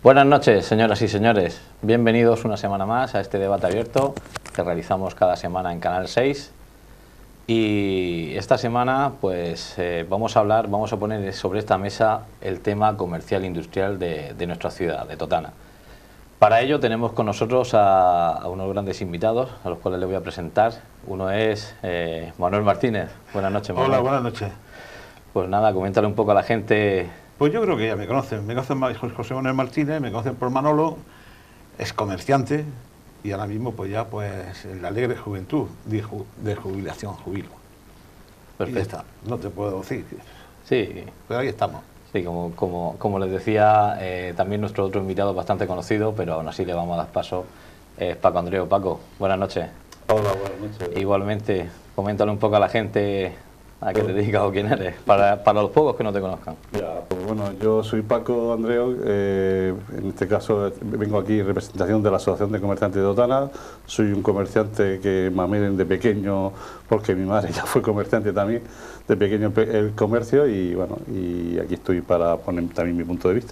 Buenas noches, señoras y señores. Bienvenidos una semana más a este debate abierto que realizamos cada semana en Canal 6. Y esta semana pues vamos a poner sobre esta mesa el tema comercial e industrial de nuestra ciudad, de Totana. Para ello tenemos con nosotros a unos grandes invitados, a los cuales les voy a presentar. Uno es Manuel Martínez. Buenas noches, Manuel. Hola, buenas noches. Pues nada, coméntale un poco a la gente. Pues yo creo que ya me conocen José Manuel Martínez, me conocen por Manolo, es comerciante y ahora mismo pues ya pues en la alegre juventud de jubilación, jubilo. Perfecto. Y ya está, no te puedo decir. Sí. Pero ahí estamos. Sí, como les decía, también nuestro otro invitado bastante conocido, pero aún así le vamos a dar paso, es Paco Andreu. Paco, buenas noches. Hola, buenas noches. Igualmente, coméntale un poco a la gente a qué te dedicas o quién eres, para los pocos que no te conozcan. Ya, pues bueno, yo soy Paco Andreu, en este caso vengo aquí en representación de la Asociación de Comerciantes de Totana. Soy un comerciante que mamé de pequeño, porque mi madre ya fue comerciante también, de pequeño el comercio, y bueno, y aquí estoy para poner también mi punto de vista.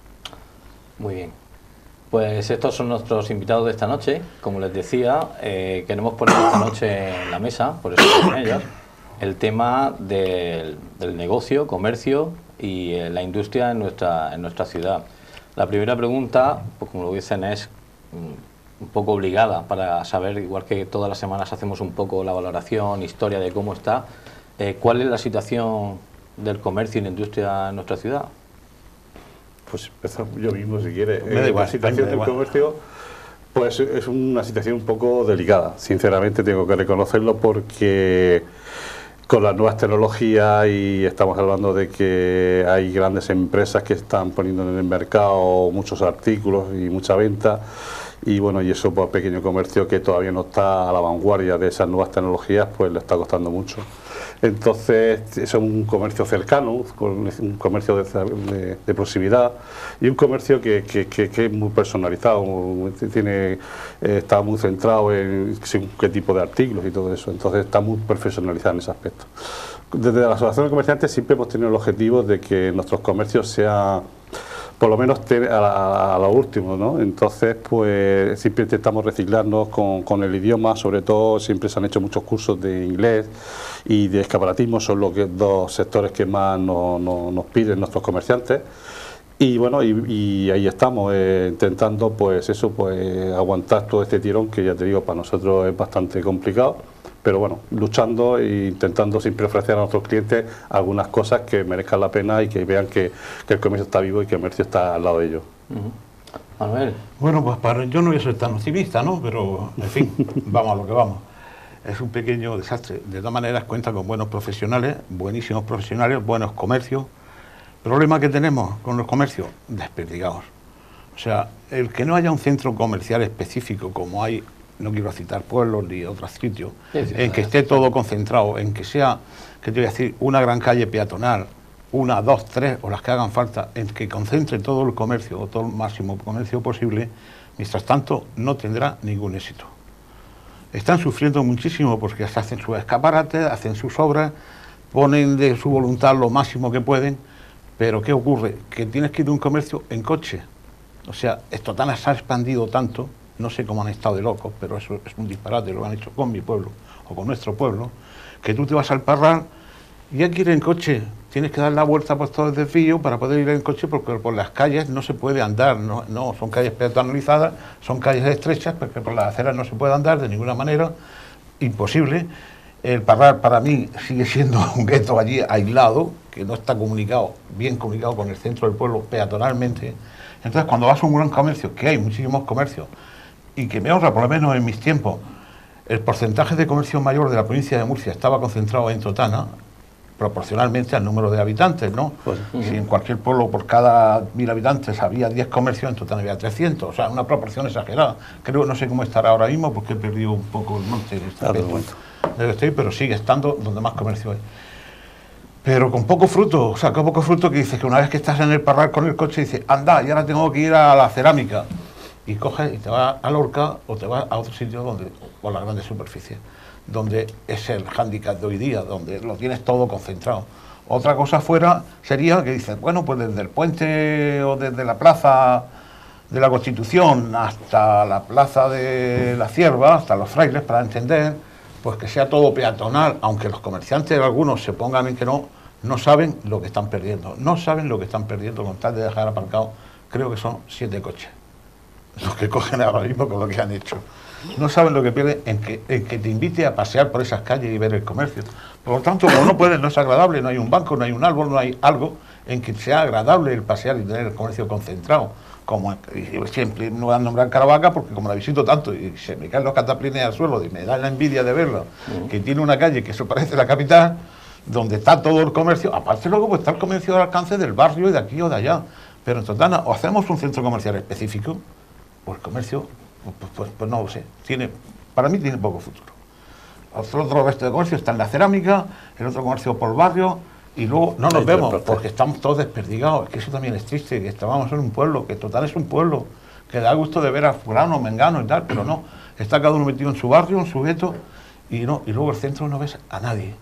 Muy bien. Pues estos son nuestros invitados de esta noche. Como les decía, queremos poner esta noche en la mesa, por eso están ellos, el tema del negocio, comercio y la industria en nuestra ciudad. La primera pregunta, pues como lo dicen, es un poco obligada para saber, igual que todas las semanas hacemos un poco la valoración, historia de cómo está, ¿cuál es la situación del comercio y la industria en nuestra ciudad? Pues empezar yo mismo, si quiere. Me da igual, la situación del comercio, pues es una situación un poco delicada, sinceramente tengo que reconocerlo, porque con las nuevas tecnologías, y estamos hablando de que hay grandes empresas que están poniendo en el mercado muchos artículos y mucha venta, y bueno, y eso, pues pequeño comercio que todavía no está a la vanguardia de esas nuevas tecnologías, pues le está costando mucho. Entonces es un comercio cercano, un comercio de proximidad, y un comercio que es muy personalizado, está muy centrado en qué tipo de artículos y todo eso, entonces está muy profesionalizado en ese aspecto. Desde la Asociación de Comerciantes siempre hemos tenido el objetivo de que nuestros comercios sean por lo menos a lo último, ¿no? Entonces, pues siempre intentamos reciclarnos con el idioma, sobre todo siempre se han hecho muchos cursos de inglés y de escaparatismo, son los dos sectores que más nos piden nuestros comerciantes. Y bueno, y ahí estamos, intentando pues eso, pues aguantar todo este tirón que ya te digo, para nosotros es bastante complicado. Pero bueno, luchando e intentando siempre ofrecer a nuestros clientes algunas cosas que merezcan la pena y que vean que el comercio está vivo y que el comercio está al lado de ellos. Manuel. Bueno, pues yo no voy a ser tan optimista, ¿no? Pero, en fin, vamos a lo que vamos. Es un pequeño desastre. De todas maneras, cuenta con buenos profesionales, buenísimos profesionales, buenos comercios. ¿Problema que tenemos con los comercios? Desperdigados. O sea, el que no haya un centro comercial específico como hay, no quiero citar pueblos ni otros sitios, en que esté todo concentrado, en que sea, que te voy a decir, una gran calle peatonal, una, dos, tres, o las que hagan falta, en que concentre todo el comercio, o todo el máximo comercio posible, mientras tanto no tendrá ningún éxito. Están sufriendo muchísimo porque se hacen sus escaparates, hacen sus obras, ponen de su voluntad lo máximo que pueden, pero ¿qué ocurre? Que tienes que ir a un comercio en coche. O sea, Totana se ha expandido tanto, no sé cómo han estado de locos, pero eso es un disparate, lo han hecho con mi pueblo o con nuestro pueblo, que tú te vas al Parral y hay que ir en coche, tienes que dar la vuelta por todo el desvío para poder ir en coche, porque por las calles no se puede andar, no son calles peatonalizadas, son calles estrechas, porque por las aceras no se puede andar de ninguna manera, imposible. El Parral para mí sigue siendo un gueto allí aislado, que no está bien comunicado con el centro del pueblo peatonalmente. Entonces cuando vas a un gran comercio, que hay muchísimos comercios, y que me honra, por lo menos en mis tiempos, el porcentaje de comercio mayor de la provincia de Murcia estaba concentrado en Totana, proporcionalmente al número de habitantes, ¿no? Pues, si en cualquier pueblo por cada 1000 habitantes había 10 comercios, en Totana había 300, o sea, una proporción exagerada. Creo, no sé cómo estará ahora mismo, porque he perdido un poco el monte pero sigue estando donde más comercio hay. Pero con poco fruto, o sea, con poco fruto, que dices que una vez que estás en el Parral con el coche, dices, anda, y ahora tengo que ir a la cerámica. Y coges y te vas a Lorca o te vas a otro sitio por la grande superficie, donde es el hándicap de hoy día, donde lo tienes todo concentrado. Otra cosa fuera sería que dices, bueno, pues desde el puente o desde la plaza de la Constitución hasta la Plaza de la Cierva, hasta los Frailes, para entender, pues que sea todo peatonal, aunque los comerciantes algunos se pongan en que no saben lo que están perdiendo. No saben lo que están perdiendo con tal de dejar aparcado, creo que son 7 coches, los que cogen ahora mismo con lo que han hecho. No saben lo que pierden en que te invite a pasear por esas calles y ver el comercio. Por lo tanto, como no pueden, no es agradable, no hay un banco, no hay un árbol, no hay algo en que sea agradable el pasear y tener el comercio concentrado. Como siempre no voy a nombrar Caravaca porque como la visito tanto y se me caen los cataplines al suelo y me da la envidia de verla, que tiene una calle que eso parece la capital, donde está todo el comercio, aparte luego pues está el comercio al alcance del barrio y de aquí o de allá. Pero en Totana o hacemos un centro comercial específico, o el comercio, pues no lo sé, para mí tiene poco futuro. Otro resto de comercio está en la cerámica, el otro comercio por barrio, y luego no nos vemos porque estamos todos desperdigados. Es que eso también es triste, que estábamos en un pueblo, que Total es un pueblo, que da gusto de ver a fulano, mengano y tal, pero no, está cada uno metido en su barrio, en su gueto, y luego el centro no ves a nadie.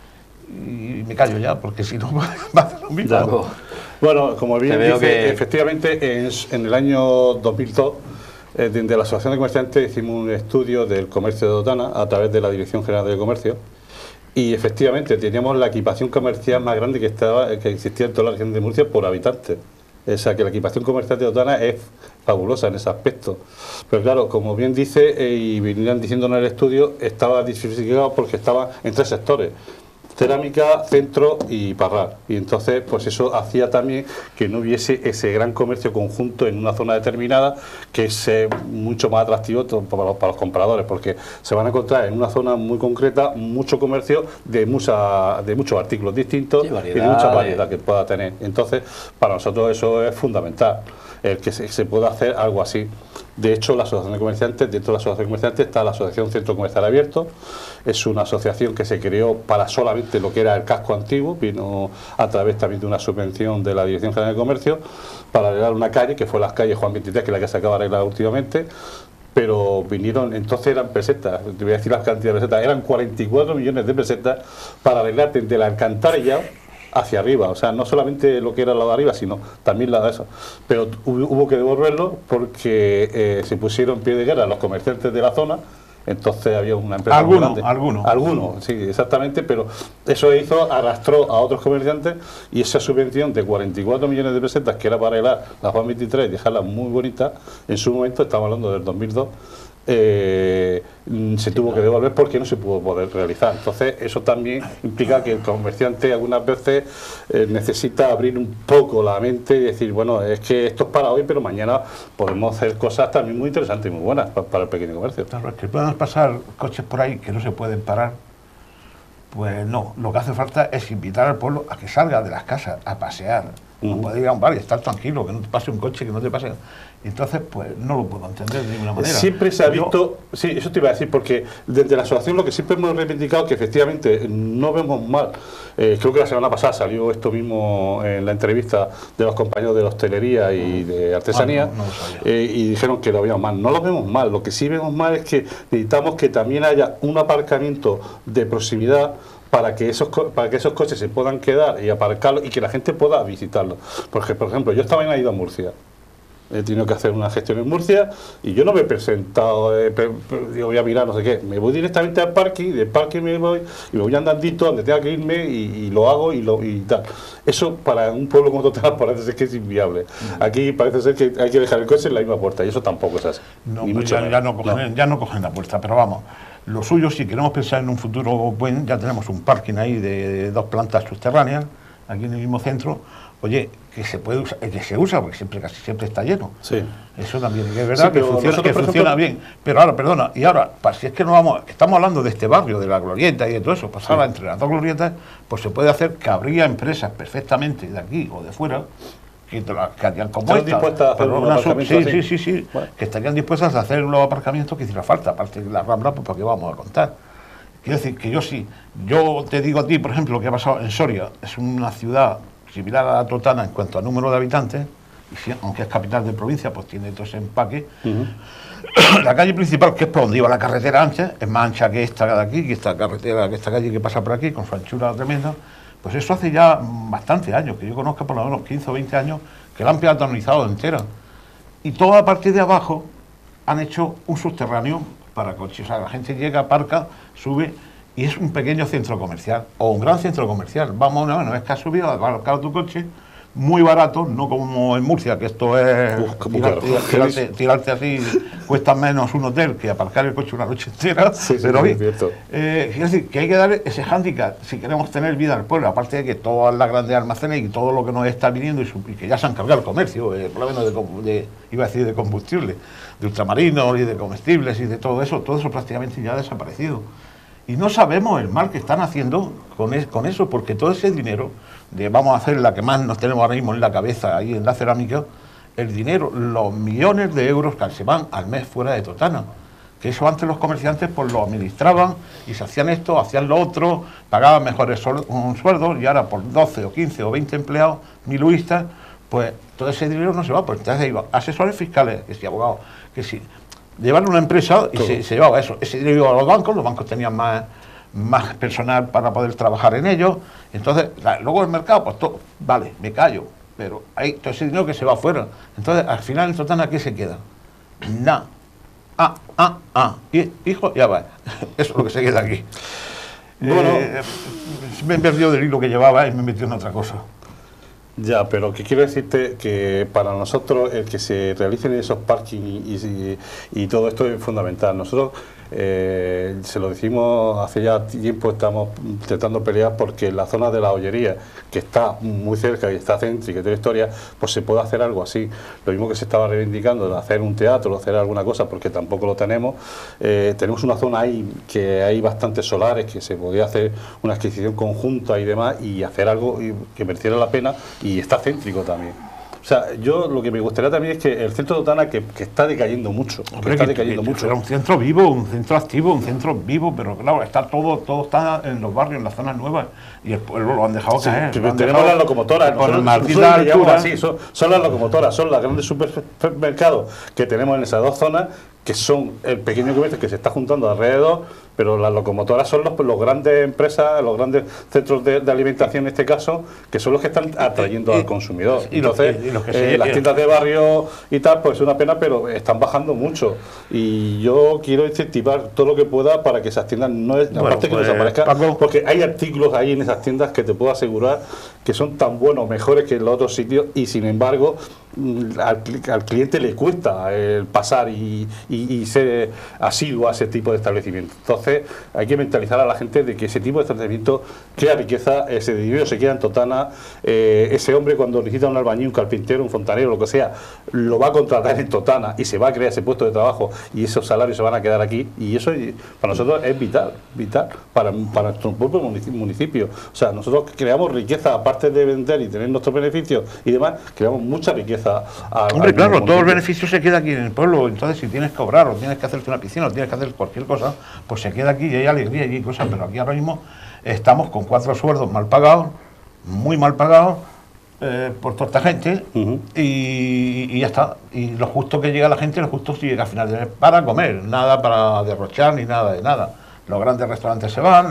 Y me callo ya, porque si no va a hacer lo mismo. Claro. Bueno, como bien dice, efectivamente en el año 2002, de la Asociación de Comerciantes hicimos un estudio del comercio de Totana a través de la Dirección General de Comercio. Y efectivamente teníamos la equipación comercial más grande que existía en toda la región de Murcia por habitante. O sea que la equipación comercial de Totana es fabulosa en ese aspecto. Pero claro, como bien dice, y venían diciendo en el estudio, estaba diversificado porque estaba en 3 sectores: cerámica, centro y parral. Y entonces, pues eso hacía también que no hubiese ese gran comercio conjunto en una zona determinada, que es mucho más atractivo para los compradores, porque se van a encontrar en una zona muy concreta mucho comercio de muchos artículos distintos y de mucha variedad que pueda tener. Entonces, para nosotros eso es fundamental, el que se pueda hacer algo así. De hecho, la Asociación de Comerciantes, dentro de la Asociación de Comerciantes está la Asociación Centro Comercial Abierto. Es una asociación que se creó para solamente lo que era el casco antiguo, vino a través también de una subvención de la Dirección General de Comercio para arreglar una calle, que fue la calle Juan 23, que es la que se acaba de arreglar últimamente. Pero vinieron, entonces eran pesetas, te voy a decir las cantidades de pesetas, eran 44 millones de pesetas para arreglar desde la alcantarilla hacia arriba, o sea, no solamente lo que era lo de arriba, sino también la de eso. Pero hubo que devolverlo porque se pusieron en pie de guerra los comerciantes de la zona. Entonces había una empresa muy grande. Algunos, sí, exactamente, pero eso arrastró a otros comerciantes, y esa subvención de 44 millones de pesetas, que era para arreglar la Juan 23 y dejarla muy bonita, en su momento, estamos hablando del 2002, se tuvo que devolver porque no se pudo poder realizar. Entonces eso también implica que el comerciante algunas veces necesita abrir un poco la mente y decir, bueno, es que esto es para hoy, pero mañana podemos hacer cosas también muy interesantes y muy buenas para el pequeño comercio. Claro, es que puedan pasar coches por ahí que no se pueden parar, pues no, lo que hace falta es invitar al pueblo a que salga de las casas a pasear. No puede ir a un bar y estar tranquilo, que no te pase un coche, que no te pase. Entonces, pues no lo puedo entender de ninguna manera. Siempre se ha visto, sí, eso te iba a decir, porque desde la asociación lo que siempre hemos reivindicado es que efectivamente no vemos mal. Creo que la semana pasada salió esto mismo en la entrevista de los compañeros de la hostelería y de artesanía, y dijeron que lo veíamos mal. No lo vemos mal, lo que sí vemos mal es que necesitamos que también haya un aparcamiento de proximidad para que esos coches se puedan quedar y aparcarlos y que la gente pueda visitarlos. Porque, por ejemplo, yo estaba en Aida, Murcia. He tenido que hacer una gestión en Murcia y yo no me he presentado, digo, voy a mirar, no sé qué. Me voy directamente al parking, del parking me voy y me voy andandito donde tenga que irme y lo hago y tal. Eso para un pueblo como Totana parece ser que es inviable. Aquí parece ser que hay que dejar el coche en la misma puerta y eso tampoco es así. No, pues ya no cogen la puerta, pero vamos. Lo suyo, si queremos pensar en un futuro buen, ya tenemos un parking ahí de 2 plantas subterráneas, aquí en el mismo centro. Oye, que se puede usar, que se usa, porque casi siempre está lleno. Sí. Eso también es verdad, sí, que funciona bien. Pero ahora, perdona, y ahora, si es que estamos hablando de este barrio, de la Glorieta y de todo eso, pues ahora entre las 2 glorietas, pues se puede hacer que habría empresas perfectamente de aquí o de fuera, que harían como esta, sí, bueno, que estarían dispuestas a hacer los aparcamientos que hiciera falta, aparte de la Rambla, pues para qué vamos a contar. Quiero decir que yo te digo a ti, por ejemplo, lo que ha pasado en Soria, es una ciudad similar a la Totana en cuanto a número de habitantes, y aunque es capital de provincia, pues tiene todo ese empaque. La calle principal, que es por donde iba la carretera ancha, es más ancha que esta de aquí, que esta calle que pasa por aquí, con su anchura tremenda. Pues eso hace ya bastantes años, que yo conozco por lo menos 15 o 20 años, que la han peatonalizado entera. y toda la parte de abajo han hecho un subterráneo para coches. O sea, la gente llega, aparca, sube y es un pequeño centro comercial o un gran centro comercial. Vamos, una vez que has subido, a aparcar tu coche, muy barato, no como en Murcia, que esto es tirarte así, cuesta menos un hotel que aparcar el coche una noche entera. Pero bien, quiero decir que hay que dar ese hándicap si queremos tener vida al pueblo, aparte de que todas las grandes almacenes y todo lo que nos está viniendo y que ya se han cargado el comercio, por lo menos iba a decir de combustible, de ultramarinos y de comestibles y de todo eso prácticamente ya ha desaparecido. Y no sabemos el mal que están haciendo con eso, porque todo ese dinero, vamos a hacer la que más nos tenemos ahora mismo en la cabeza, ahí en la cerámica, el dinero, los millones de euros que se van al mes fuera de Totana, que eso antes los comerciantes pues lo administraban y se hacían esto, hacían lo otro, pagaban mejores sueldos y ahora por 12 o 15 o 20 empleados miluistas, pues todo ese dinero no se va, pues entonces iban asesores fiscales, que si abogados, que si... Llevaron una empresa y se llevaba eso. Ese dinero iba a los bancos tenían más personal para poder trabajar en ellos. Entonces, luego el mercado, pues todo, vale, me callo, pero hay todo ese dinero que se va afuera. Entonces, al final, en Totana, ¿qué se queda? Nada. Hijo, ya va. Eso es lo que se queda aquí. Bueno, me he perdido del hilo que llevaba y me he metido en otra cosa. Ya, pero que quiero decirte que para nosotros el que se realicen esos parking y todo esto es fundamental. Nosotros se lo decimos hace ya tiempo, estamos intentando pelear porque en la zona de la Ollería, que está muy cerca y está céntrica y tiene historia, pues se puede hacer algo así. Lo mismo que se estaba reivindicando de hacer un teatro, de hacer alguna cosa, porque tampoco lo tenemos. Tenemos una zona ahí que hay bastantes solares, que se podía hacer una adquisición conjunta y demás, y hacer algo que mereciera la pena, y está céntrico también. O sea, yo lo que me gustaría también es que el centro de Totana, que está decayendo mucho, Era un centro vivo, un centro activo, un centro vivo, pero claro, está todo está en los barrios, en las zonas nuevas, y el pueblo lo han dejado caer. Tenemos las locomotoras, nosotros llamamos así, son las locomotoras, son los grandes supermercados que tenemos en esas dos zonas, que son el pequeño comercio que se está juntando alrededor, pero las locomotoras son los grandes empresas, los grandes centros de alimentación en este caso, que son los que están atrayendo al consumidor. Entonces, las tiendas de barrio y tal, pues es una pena, pero están bajando mucho. Y yo quiero incentivar todo lo que pueda para que esas tiendas, aparte que no desaparezcan, porque hay artículos ahí en esas tiendas que te puedo asegurar que son tan buenos, mejores que en los otros sitios, y sin embargo al cliente le cuesta el pasar y ser asiduo a ese tipo de establecimiento. Entonces hay que mentalizar a la gente de que ese tipo de establecimiento crea riqueza, ese dinero se queda en Totana, ese hombre cuando necesita un albañil, un carpintero, un fontanero, lo que sea, lo va a contratar en Totana y se va a crear ese puesto de trabajo y esos salarios se van a quedar aquí, y eso para nosotros es vital para nuestro propio municipio. O sea, nosotros creamos riqueza, aparte de vender y tener nuestros beneficios y demás, creamos mucha riqueza. Hombre, claro, todo el beneficio se queda aquí en el pueblo. Entonces, si tienes que obrar o tienes que hacerte una piscina o tienes que hacer cualquier cosa, pues se queda aquí y hay alegría y hay cosas. Pero aquí ahora mismo estamos con 4 sueldos mal pagados, muy mal pagados por toda esta gente, y ya está. Y lo justo que llega la gente, lo justo si llega a final de mes para comer, nada para derrochar ni nada de nada. Los grandes restaurantes se van,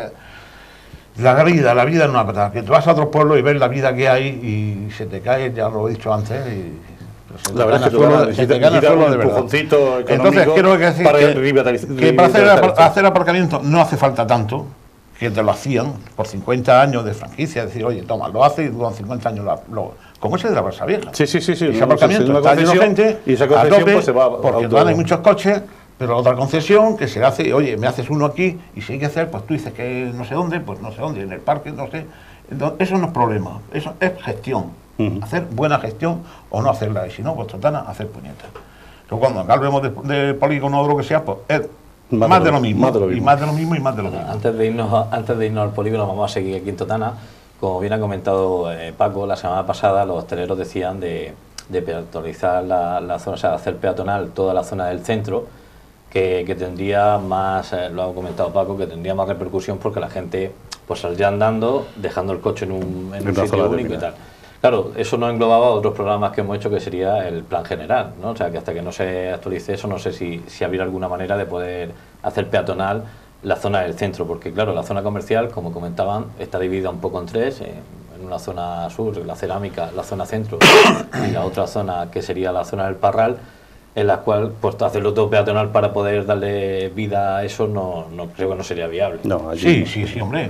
la vida es una patada, que tú vas a otro pueblo y ves la vida que hay y se te cae, ya lo he dicho antes, y la verdad es que se te gana el suelo de verdad. Entonces quiero decir que para hacer aparcamiento no hace falta tanto, que te lo hacían por 50 años de franquicia, decir, oye, toma, lo hace y duran 50 años como ese de la Barça Vieja. Sí. Ese aparcamiento está lleno de gente, y esa concesión pues se va porque hay muchos coches. Pero otra concesión que se hace, oye, me haces uno aquí, y si hay que hacer, pues tú dices que no sé dónde, pues no sé dónde, en el parque, no sé. Entonces, eso no es problema, eso es gestión. Hacer buena gestión o no hacerla, y si no, pues Totana, hacer puñetas. Luego cuando hablemos de polígono o lo que sea, pues es más de lo mismo. Antes de irnos al polígono, vamos a seguir aquí en Totana. Como bien ha comentado Paco, la semana pasada los hosteleros decían de peatonalizar la zona, o sea, hacer peatonal toda la zona del centro, que tendría más, lo ha comentado Paco, que tendría más repercusión porque la gente pues saldría andando, dejando el coche en un sitio único y tal. Claro, eso no englobaba otros programas que hemos hecho, que sería el plan general, ¿no? O sea, que hasta que no se actualice eso, no sé si habría alguna manera de poder hacer peatonal la zona del centro, porque claro, la zona comercial, como comentaban, está dividida un poco en tres, en una zona sur, la cerámica, la zona centro, y la otra zona que sería la zona del Parral, en la cual pues hacerlo todo peatonal para poder darle vida a eso no creo que no sería viable. No, allí sí, hombre,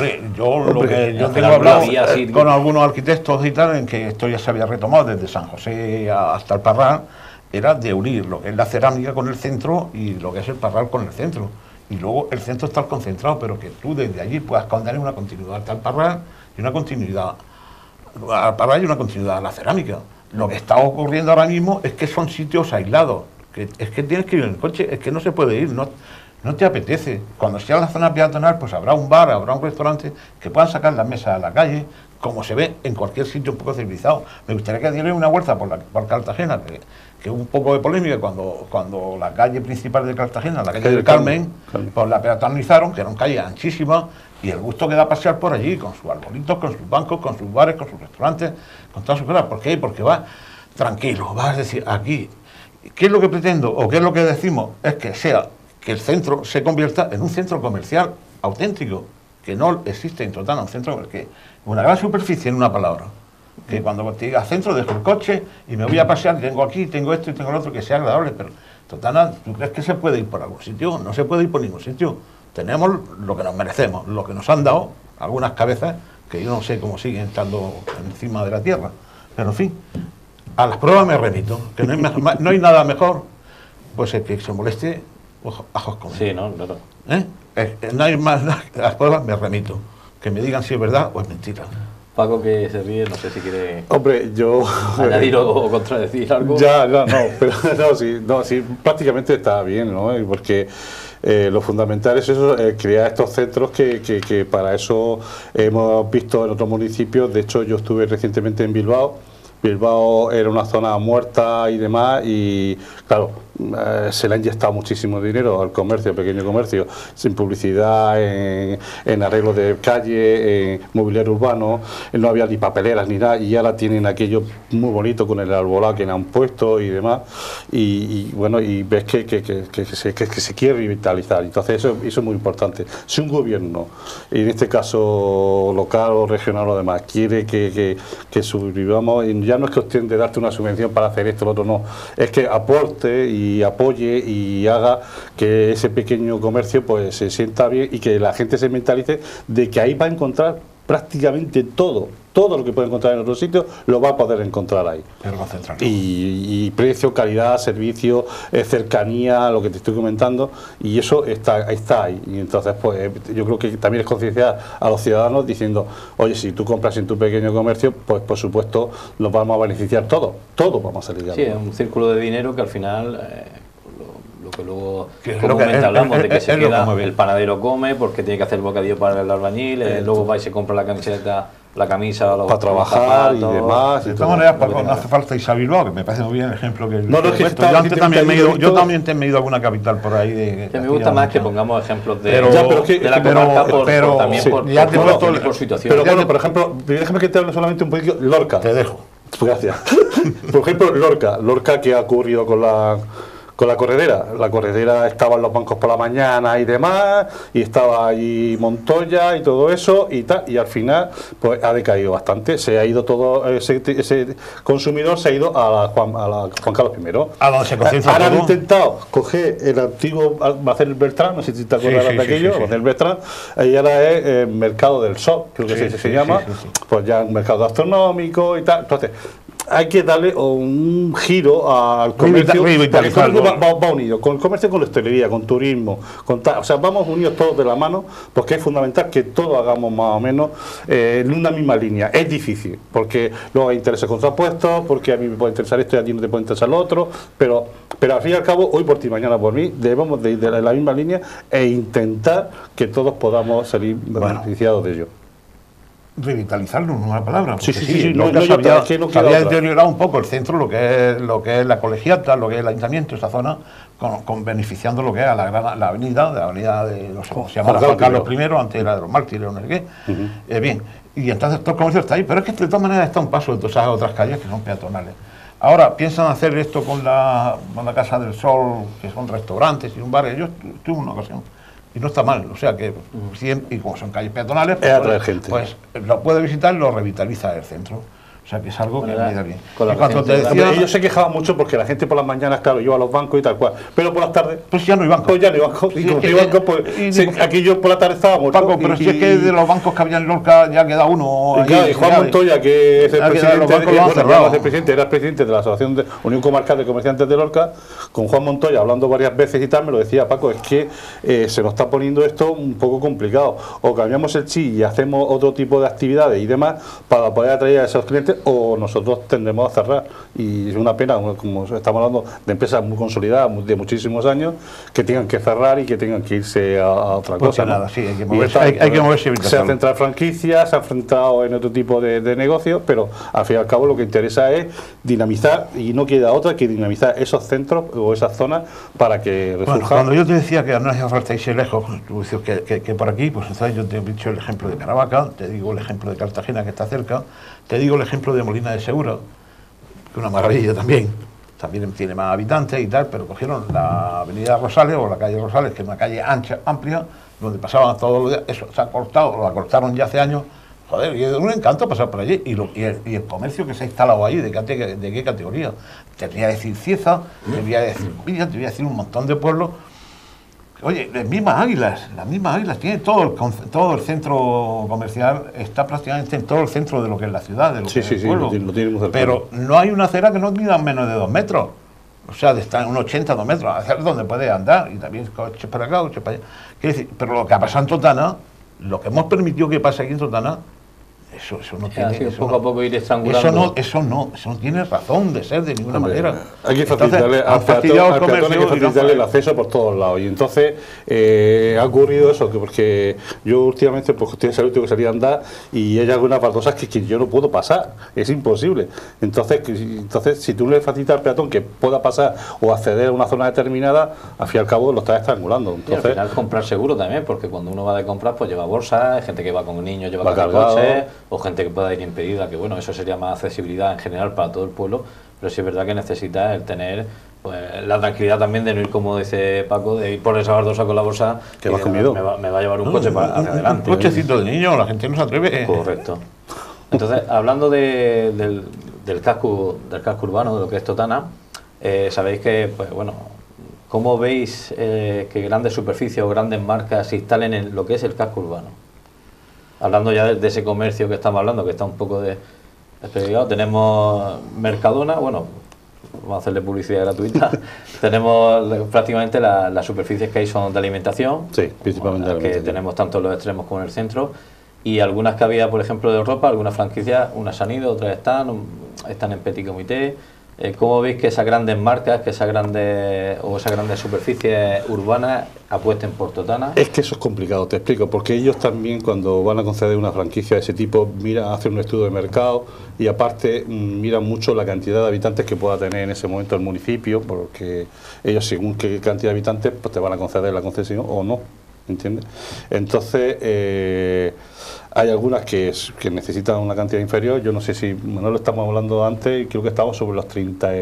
lo que yo tengo la hablado vía, sí, con algunos arquitectos y tal, en que esto ya se había retomado desde San José hasta el Parral, era de unir lo que es la cerámica con el centro y lo que es el Parral con el centro. Y luego el centro está concentrado, pero que tú desde allí puedas tener una continuidad hasta el Parral y una continuidad al Parral y una continuidad a la cerámica. Lo que está ocurriendo ahora mismo es que son sitios aislados, que es que tienes que ir en el coche, es que no se puede ir, no te apetece. Cuando sea la zona peatonal, pues habrá un bar, habrá un restaurante que puedan sacar las mesas a la calle, como se ve en cualquier sitio un poco civilizado. Me gustaría que dieran una vuelta por Cartagena, que hubo un poco de polémica cuando la calle principal de Cartagena, la calle del Carmen, pues la peatonalizaron, que era una calle anchísima, y el gusto que da pasear por allí, con sus arbolitos, con sus bancos, con sus bares, con sus restaurantes, con todas sus cosas. ¿Por qué? Porque va tranquilo, vas a decir, aquí, ¿qué es lo que pretendo o qué es lo que decimos? Es que el centro se convierta en un centro comercial auténtico, que no existe en Totana, un centro que una gran superficie en una palabra. Que cuando te digas centro, dejo el coche y me voy a pasear, tengo aquí, tengo esto y tengo lo otro, que sea agradable, pero Totana, ¿tú crees que se puede ir por algún sitio? No se puede ir por ningún sitio. Tenemos lo que nos merecemos, lo que nos han dado algunas cabezas, que yo no sé cómo siguen estando encima de la tierra. Pero en fin, a las pruebas me remito, que no hay nada mejor, pues el que se moleste, ajos con él. Sí, no, claro. No hay más, a las pruebas me remito, que me digan si es verdad o es mentira. Paco, que se ríe, no sé si quiere yo añadir o contradecir algo. Pero sí, prácticamente está bien, ¿no? Porque lo fundamental es eso, crear estos centros que para eso hemos visto en otros municipios. De hecho, yo estuve recientemente en Bilbao. Bilbao era una zona muerta y demás, y claro, se le ha inyectado muchísimo dinero al comercio, al pequeño comercio, sin publicidad, en arreglos de calle, en mobiliario urbano, no había ni papeleras ni nada, y ahora tienen aquello muy bonito con el arbolado que le han puesto y demás, y bueno, y ves que se quiere revitalizar. Entonces eso es muy importante. Si un gobierno, en este caso local o regional o demás, quiere que sobrevivamos, ya no es cuestión de darte una subvención para hacer esto o lo otro, no, es que aporte y apoye y haga que ese pequeño comercio pues se sienta bien y que la gente se mentalice de que ahí va a encontrar prácticamente todo lo que puede encontrar en otros sitios, lo va a poder encontrar ahí. Y precio, calidad, servicio, cercanía, lo que te estoy comentando, y eso está ahí. Y entonces, pues yo creo que también es concienciar a los ciudadanos diciendo, oye, si tú compras en tu pequeño comercio, pues por supuesto nos vamos a beneficiar todos vamos a salir de Sí, es un círculo de dinero que al final... lo que luego comúnmente hablamos de que se queda, el panadero come porque tiene que hacer bocadillo para el albañil, luego va y se compra la camiseta, la camisa, para trabajar y demás. De todas maneras, Paco, no hace falta irse a Bilbao, que me parece muy bien el ejemplo que... yo también me he ido a alguna capital por ahí. Que me gusta más que pongamos ejemplos de la comarca por situación. Pero bueno, por ejemplo, déjame que te hable solamente un poquito. Lorca. Te dejo. Gracias. Por ejemplo, Lorca, ¿qué ha ocurrido con la corredera? La corredera estaba en los bancos por la mañana y demás, y estaba allí Montoya y todo eso y tal, y al final pues ha decaído bastante. Se ha ido todo ese consumidor, se ha ido a la Juan Carlos I. A donde se conciencia. Ahora han intentado coger el antiguo almacén del Bertrán, no sé si te acuerdas de aquello, almacén del Bertrán, y ahora es Mercado del Sol, creo que se llama, pues ya un mercado astronómico y tal. Entonces hay que darle un giro al comercio, porque va unido con el comercio, con la hostelería, con turismo, o sea, vamos unidos todos de la mano, porque es fundamental que todos hagamos más o menos en una misma línea. Es difícil, porque luego hay intereses contrapuestos, porque a mí me puede interesar esto y a ti no te puede interesar lo otro, pero al fin y al cabo, hoy por ti, mañana por mí, debemos de ir de la misma línea e intentar que todos podamos salir beneficiados de ello. Revitalizarlo, en una palabra. Sí. Se había deteriorado un poco el centro, lo que es la colegiata, lo que es el ayuntamiento, esa zona, con beneficiando lo que era la avenida de no sé cómo se llama, Juan Carlos I, antes era de los mártires, no sé qué. Bien, y entonces todo el comercio está ahí, pero es que de todas maneras está un paso de todas esas otras calles que son peatonales. Ahora piensan hacer esto con la Casa del Sol, que son restaurantes y un bar. Yo estuve en una ocasión Y no está mal, o sea que, y como son calles peatonales, Es atraer gente. pues lo puede visitar y lo revitaliza el centro. O sea que es algo que me da bien. con la Y cuando te reciente- decía, Ellos se quejaban mucho porque la gente por las mañanas, claro, iba a los bancos y tal cual. Pero por las tardes, pues ya no hay banco. pues ya no hay bancos. Y Sí, como es no hay que- bancos, pues y- sí, aquí yo por la tarde estaba muerto. Paco, pero si es que de los bancos que había en Lorca ya queda uno. Y ahí, claro, y Juan ya, Montoya, que es el ya quedaron presidente, los bancos, lo han bueno, ya cerrado. no es el presidente, era el presidente de la Asociación de Unión Comarcal de Comerciantes de Lorca, con Juan Montoya hablando varias veces y tal, me lo decía, Paco, es que se nos está poniendo esto un poco complicado. O cambiamos el chip y hacemos otro tipo de actividades y demás para poder atraer a esos clientes, o nosotros tendremos a cerrar. Y es una pena, como estamos hablando de empresas muy consolidadas, de muchísimos años, que tengan que cerrar y que tengan que irse a otra Pues cosa. nada, ¿no? sí, hay que Y moverse, está- hay que moverse y Se hacerlo. ha centrado en franquicias, se ha enfrentado en otro tipo de negocios, pero al fin y al cabo lo que interesa es dinamizar, y no queda otra que dinamizar esos centros o esas zonas para que Bueno, resurja. cuando yo te decía que no hacía falta irse lejos, tú dices que por aquí, pues entonces yo te he dicho el ejemplo de Caravaca, te digo el ejemplo de Cartagena, que está cerca, te digo el ejemplo de Molina de Segura, que es una maravilla también tiene más habitantes y tal, pero cogieron la avenida Rosales o la calle Rosales, que es una calle ancha, amplia, donde pasaban todos los días, eso se ha cortado, lo acortaron ya hace años, joder, y es un encanto pasar por allí, y el comercio que se ha instalado ahí, ¿de qué categoría? Te voy a decir Cieza, te voy a decir Villa, te voy a decir un montón de pueblos. Oye, las mismas águilas, tiene todo el centro comercial, está prácticamente en todo el centro de lo que es la ciudad, de lo que es el pueblo. lo tiene muy cercano. Pero no hay una acera que no mida menos de 2 metros. O sea, de estar en un 80, 2 metros, hacer donde puede andar, y también coches para acá, coches para allá. Quiero decir, pero lo que ha pasado en Totana, lo que hemos permitido que pase aquí en Totana, eso no tiene. Ha sido eso poco no- a poco ir estrangulando. eso no tiene razón de ser de ninguna Hombre, manera. hay que Entonces, facilitarle han al fastidiado peatón, el hay que comercio y facilitarle el no- acceso por todos lados. Y entonces ha ocurrido eso, porque yo últimamente pues estoy en salud, tengo que salir a andar y hay algunas baldosas que yo no puedo pasar, es imposible. Entonces si tú no le facilitas al peatón que pueda pasar o acceder a una zona determinada, al fin y al cabo lo estás estrangulando. Y al Entonces, final comprar seguro también, porque cuando uno va de compras pues lleva bolsa, hay gente que va con niños, lleva Va cargacoches, cargado. o gente que pueda ir impedida, que bueno, eso sería más accesibilidad en general para todo el pueblo, pero sí es verdad que necesita el tener pues, la tranquilidad también de no ir, como dice Paco, de ir por esa bardosa con la bolsa, Que y vas con miedo. me va a llevar un coche hacia adelante. Un cochecito de niño, la gente no se atreve. Correcto. Entonces, hablando del casco urbano, de lo que es Totana, sabéis que, pues bueno, ¿cómo veis que grandes superficies o grandes marcas se instalen en lo que es el casco urbano? Hablando ya de ese comercio que estamos hablando, que está un poco desperdigado, tenemos Mercadona, bueno, vamos a hacerle publicidad gratuita, tenemos prácticamente las superficies que hay son de alimentación, sí, principalmente que alimentación. tenemos tanto en los extremos como en el centro, y algunas que había, por ejemplo, de ropa, algunas franquicias, unas han ido, otras están en Petit Comité. ¿Cómo veis que esas grandes marcas, que esas grandes superficies urbanas apuesten por Totana? Es que eso es complicado, te explico, porque ellos también cuando van a conceder una franquicia de ese tipo, hacen un estudio de mercado y aparte miran mucho la cantidad de habitantes que pueda tener en ese momento el municipio, porque ellos según qué cantidad de habitantes pues te van a conceder la concesión o no, ¿entiendes? Entonces hay algunas que necesitan una cantidad inferior. Yo no sé si, no lo estamos hablando antes, creo que estamos sobre los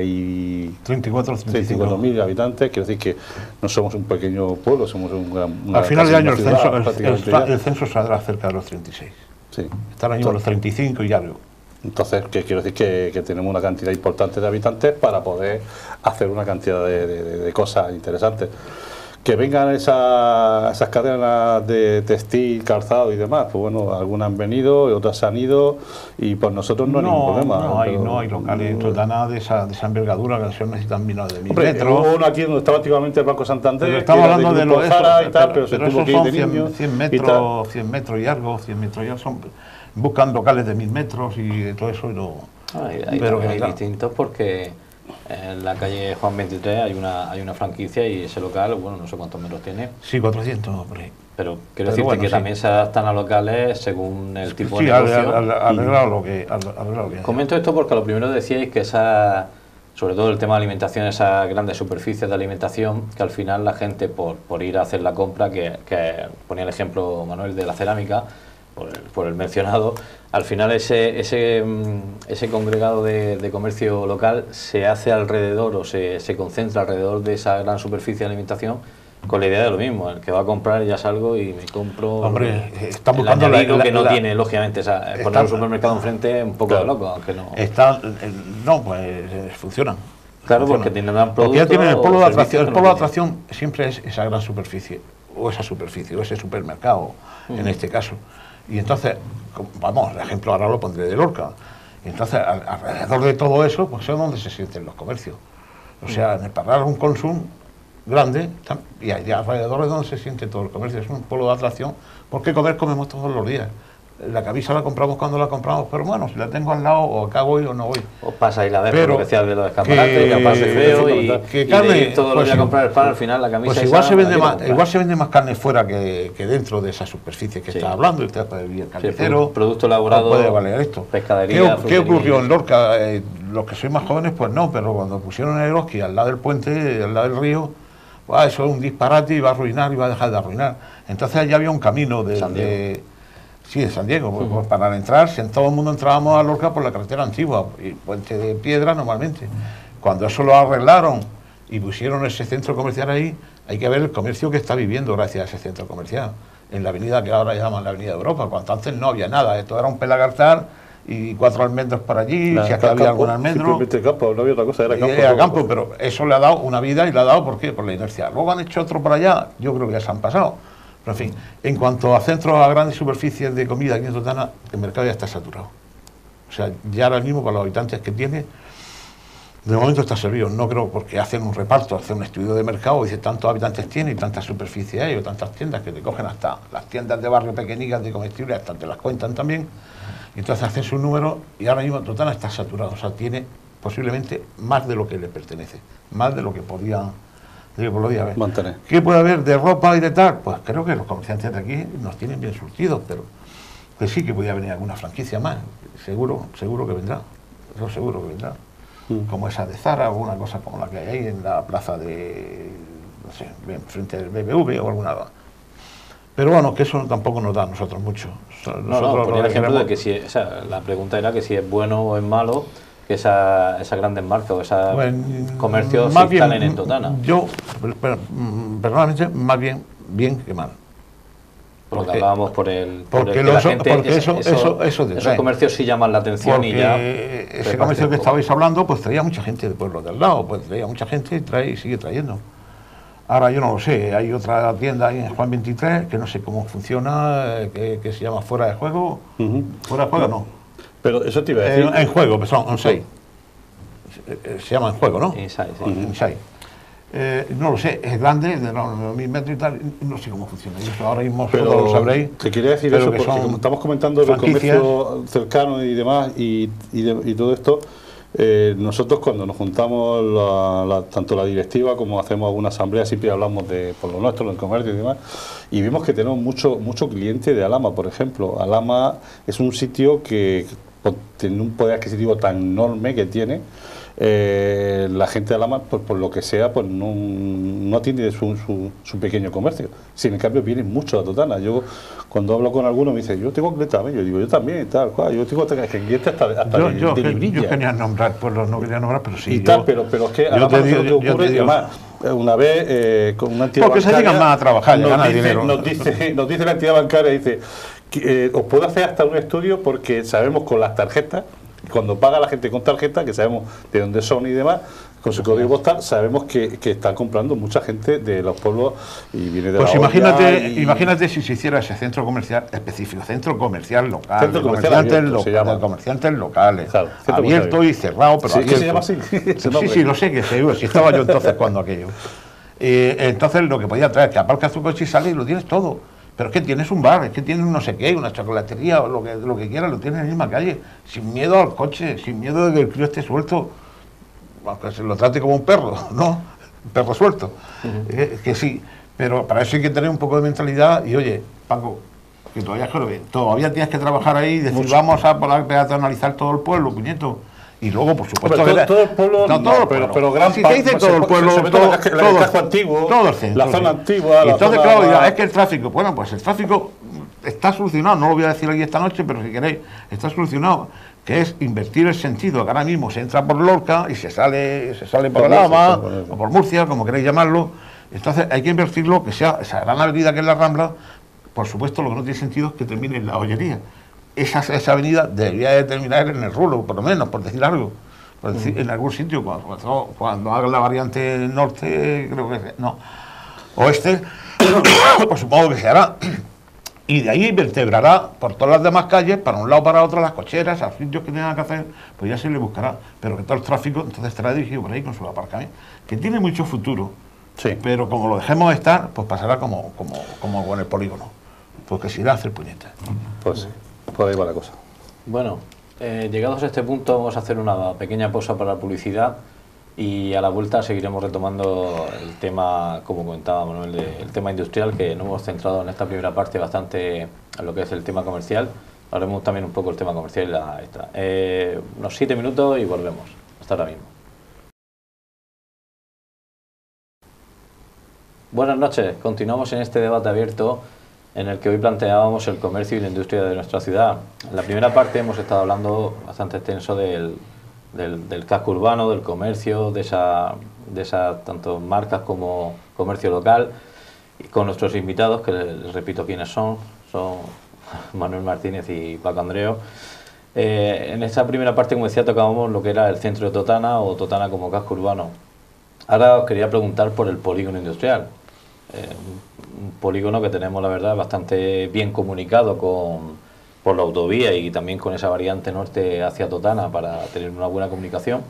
34, 35. 34.000 habitantes. Quiero decir que no somos un pequeño pueblo, somos una Al final de casi año una ciudad, prácticamente ya. el censo saldrá cerca de los 36. Sí. Está el año los 35 y algo. Entonces, quiero decir que tenemos una cantidad importante de habitantes para poder hacer una cantidad de cosas interesantes. Que vengan esas cadenas de textil, calzado y demás, pues bueno, algunas han venido y otras se han ido y por nosotros no hay ningún problema. No hay locales en Totana de esa envergadura que solo necesitan menos de 1000 Hombre, metros. hubo uno aquí donde estaba antiguamente el Banco Santander, Pero estamos que era hablando de Grupo lo Zara eso, y tal, pero se pero tuvo esos que ir son de 100, niños 100 y tal. metros, 100 metros y algo, 100 metros y algo, buscan locales de 1000 metros y todo eso y no. Pero hay distintos porque en la calle Juan 23 hay una franquicia y ese local, bueno, no sé cuántos metros tiene. Sí, 400 por ahí. Pero quiero decirte bueno, que sí. también se adaptan a locales según el tipo Sí, de negocio. arreglar lo que hay. Comento esto porque a lo primero decíais que sobre todo el tema de alimentación, esas grandes superficies de alimentación, que al final la gente por ir a hacer la compra, que ponía el ejemplo Manuel de la cerámica, por el mencionado, al final ese congregado de comercio local se hace alrededor o se concentra alrededor de esa gran superficie de alimentación con la idea de lo mismo, el que va a comprar ya salgo y me compro. Hombre, está el buscando añadido que no tiene, lógicamente, poner un supermercado enfrente es un poco claro, de loco, aunque no. No, pues funcionan. Claro, Funcionan. porque tienen productos. Porque ya tienen el polo de o atracción. El servicios que polo de no tienen. atracción siempre es esa gran superficie, o ese supermercado, en este caso. Y entonces, vamos, el ejemplo ahora lo pondré de Lorca. Y entonces, alrededor de todo eso, pues es donde se sienten los comercios. O sea, en el Parral un Consum grande, y allá alrededor es donde se siente todo el comercio. Es un polo de atracción, porque comer comemos todos los días. La camisa la compramos cuando la compramos, pero bueno, si la tengo al lado, o acá voy o no voy. O pasa y la ves, Pero por lo que decías de los escaparates, que pase feo y carne, de ir todos los pues días a sí. comprar el pan, al final la camisa Pues igual se vende más carne fuera que dentro de esa superficie que Sí. estás hablando. Y usted puede ir al carnicero, producto elaborado, puede valer esto. pescadería, ¿Qué ocurrió frutería? en Lorca? Los que sois más jóvenes, pues no, pero cuando pusieron el Eroski al lado del puente, al lado del río, eso es un disparate y va a arruinar y va a dejar de arruinar. Entonces allá había un camino de San Diego, pues para entrar, si en todo el mundo entrábamos a Lorca por la carretera antigua, y puente de piedra normalmente. Cuando eso lo arreglaron y pusieron ese centro comercial ahí, hay que ver el comercio que está viviendo gracias a ese centro comercial, en la avenida que ahora llaman la Avenida de Europa, cuando antes no había nada, esto era un pelagartar y 4 almendros por allí, si es que había algún almendro. Simplemente campo, no había otra cosa, era campo. Era campo, pero eso le ha dado una vida y le ha dado, ¿por qué? Por la inercia. Luego han hecho otro por allá, yo creo que ya se han pasado. Pero en fin, en cuanto a centros a grandes superficies de comida aquí en Totana, el mercado ya está saturado. O sea, ya ahora mismo con los habitantes que tiene, de momento está servido. No creo, porque hacen un reparto, hacen un estudio de mercado, dice tantos habitantes tiene y tantas superficies hay, o tantas tiendas que te cogen hasta las tiendas de barrio pequeñitas de comestibles, hasta te las cuentan también. Y entonces hacen su número y ahora mismo Totana está saturado. O sea, tiene posiblemente más de lo que le pertenece, más de lo que podía haber. Mantener. ¿Qué puede haber de ropa y de tal? Pues creo que los comerciantes de aquí nos tienen bien surtidos, pero pues sí que podía venir alguna franquicia más, seguro que vendrá, eso seguro que vendrá, como esa de Zara o una cosa como la que hay ahí en la plaza de, no sé, frente del BBV o alguna. Pero bueno, que eso tampoco nos da a nosotros mucho. Nosotros ponía el ejemplo de que si, o sea, la pregunta era que si es bueno o es malo que esas grandes marcas o esos comercios se instalen en Totana. Yo, personalmente, más bien que mal. Porque hablábamos porque esos comercios sí llaman la atención porque y ya. Ese comercio que estabais hablando, pues traía mucha gente del pueblo del lado, pues traía mucha gente y sigue trayendo. Ahora yo no lo sé, hay otra tienda ahí en Juan 23 que no sé cómo funciona, que se llama Fuera de Juego. Fuera de Juego no. Pero eso te iba a decir. En juego, perdón, Onside. Se llama En Juego, ¿no? Inside, sí. Inside. No lo sé, es grande, de los 1000 metros y tal, no sé cómo funciona. Eso ahora mismo Pero lo sabréis. te quería decir eso porque como estamos comentando el comercio cercano y demás y todo esto, nosotros cuando nos juntamos tanto la directiva como hacemos alguna asamblea siempre hablamos de por lo nuestro, el comercio y demás, y vimos que tenemos mucho cliente de Alhama, por ejemplo. Alhama es un sitio que tiene un poder adquisitivo tan enorme que tiene. La gente de Alhama, por lo que sea, pues no atiende su pequeño comercio. Sin en cambio, vienen mucho a Totana. Yo, cuando hablo con alguno, me dice, yo tengo clientes también. Yo digo, yo también, tal cual. Yo tengo clientes hasta de Librilla. Yo quería nombrar pueblos, no quería nombrar, pero sí. Y tal, pero es que Alhama no sé lo que ocurre. Además, una vez, con una entidad porque bancaria... se llegan más a trabajar, ganan dinero. Nos dice la entidad bancaria, dice, os puedo hacer hasta un estudio porque sabemos con las tarjetas, cuando paga la gente con tarjeta, que sabemos de dónde son y demás, con su código postal, sabemos que está comprando mucha gente de los pueblos y viene de pues la imagínate si se hiciera ese centro comercial específico, centro comercial local, centro comerciantes locales, claro, abierto y cerrado, pero sí, abierto. ¿se llama así? Sí, lo sé que si estaba yo entonces cuando aquello. Entonces lo que podía traer, que aparcas tu coche y sales y lo tienes todo. Pero es que tienes un bar, es que tienes no sé qué, una chocolatería, o lo que quieras, lo tienes en la misma calle, sin miedo al coche, sin miedo de que el crío esté suelto, aunque se lo trate como un perro, ¿no? Un perro suelto. Que sí, pero para eso hay que tener un poco de mentalidad y, oye, Paco, que todavía tienes que trabajar ahí y decir, vamos a peatonalizar todo el pueblo, puñeto. Y luego, por supuesto, todo el pueblo, pero gran si te dice todo el pueblo, todo el casco antiguo, todo el centro, la zona antigua. Y entonces, claro, dirá, es que el tráfico, bueno, pues el tráfico está solucionado, no lo voy a decir aquí esta noche, pero si queréis, está solucionado, que es invertir el sentido, que ahora mismo se entra por Lorca y se sale por Alhama, o por Murcia, como queréis llamarlo, Entonces hay que invertirlo, que sea esa gran avenida que es la Rambla. Por supuesto, lo que no tiene sentido es que termine en la Ollería. Esa avenida debería de terminar en el Rulo, por lo menos, por decir algo. Por decir, en algún sitio, cuando hagan la variante norte, creo que no, oeste, pues supongo que se hará. Y de ahí vertebrará por todas las demás calles, para un lado para otro, las cocheras, a sitios que tengan que hacer, pues ya se le buscará. Pero que todo el tráfico entonces estará dirigido por ahí con su aparcamiento, que tiene mucho futuro. Sí. Pero como lo dejemos estar, pues pasará como con el polígono, porque se irá a hacer puñetas. Pues sí, por ahí va la cosa. Bueno, llegados a este punto vamos a hacer una pequeña pausa para la publicidad y a la vuelta seguiremos retomando el tema, como comentaba Manuel, el tema industrial, que nos hemos centrado en esta primera parte bastante en lo que es el tema comercial. Haremos también un poco el tema comercial unos 7 minutos y volvemos. Hasta ahora mismo. Buenas noches, continuamos en este debate abierto en el que hoy planteábamos el comercio y la industria de nuestra ciudad. En la primera parte hemos estado hablando bastante extenso del casco urbano, del comercio, de esas tanto marcas como comercio local, y con nuestros invitados, que les repito quiénes son Manuel Martínez y Paco Andreu. En esta primera parte, como decía, tocábamos lo que era el centro de Totana o Totana como casco urbano. Ahora os quería preguntar por el polígono industrial. Un polígono que tenemos, la verdad, bastante bien comunicado por la autovía y también con esa variante norte hacia Totana para tener una buena comunicación.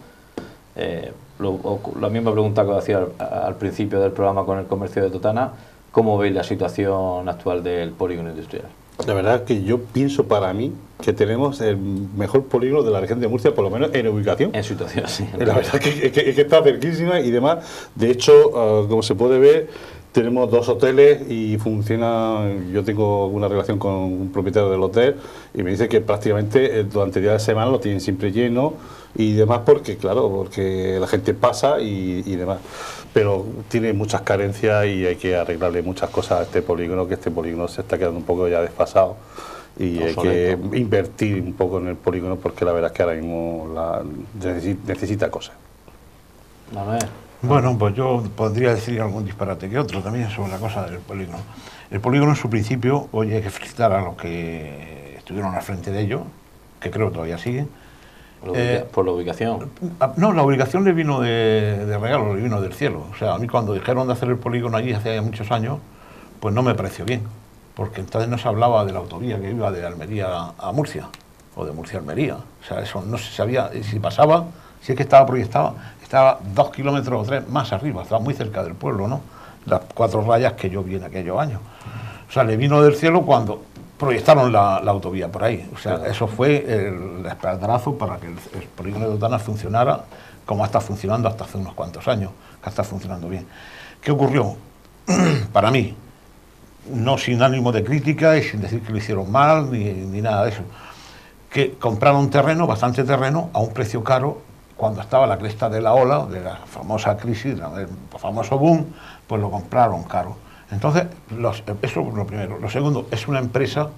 La misma pregunta que os hacía al principio del programa con el comercio de Totana, ¿cómo veis la situación actual del polígono industrial? La verdad es que yo pienso para mí que tenemos el mejor polígono de la región de Murcia, por lo menos en ubicación. En situación, sí. La verdad es que está cerquísima y demás. De hecho, como se puede ver, tenemos 2 hoteles y funciona. Yo tengo una relación con un propietario del hotel y me dice que prácticamente durante días de semana lo tienen siempre lleno y demás, porque la gente pasa y demás. Pero tiene muchas carencias y hay que arreglarle muchas cosas a este polígono, que este polígono se está quedando un poco ya desfasado y hay que invertir un poco en el polígono, porque la verdad es que ahora mismo necesita cosas. Manuel. Bueno, pues yo podría decir algún disparate que otro también sobre la cosa del polígono. El polígono en su principio, hoy hay que felicitar a los que estuvieron al frente de ello, que creo que todavía siguen. Por la ubicación. No, la ubicación le vino de regalo, le vino del cielo. O sea, a mí cuando dijeron de hacer el polígono allí hace muchos años, pues no me pareció bien, porque entonces no se hablaba de la autovía que iba de Almería a Murcia, o de Murcia a Almería. O sea, eso no se sabía si pasaba, si es que estaba proyectado, estaba 2 kilómetros o 3 más arriba, estaba muy cerca del pueblo, ¿no? Las 4 rayas que yo vi en aquellos años. O sea, le vino del cielo cuando proyectaron la autovía por ahí. O sea, claro, eso fue el espaldarazo para que el polígono de Totana funcionara como está funcionando hasta hace unos cuantos años, que está funcionando bien. ¿Qué ocurrió? Para mí, no sin ánimo de crítica y sin decir que lo hicieron mal ni nada de eso, que compraron terreno, bastante terreno, a un precio caro, cuando estaba la cresta de la ola, de la famosa crisis, del famoso boom, pues lo compraron caro. Entonces, eso es lo primero. Lo segundo, es una empresa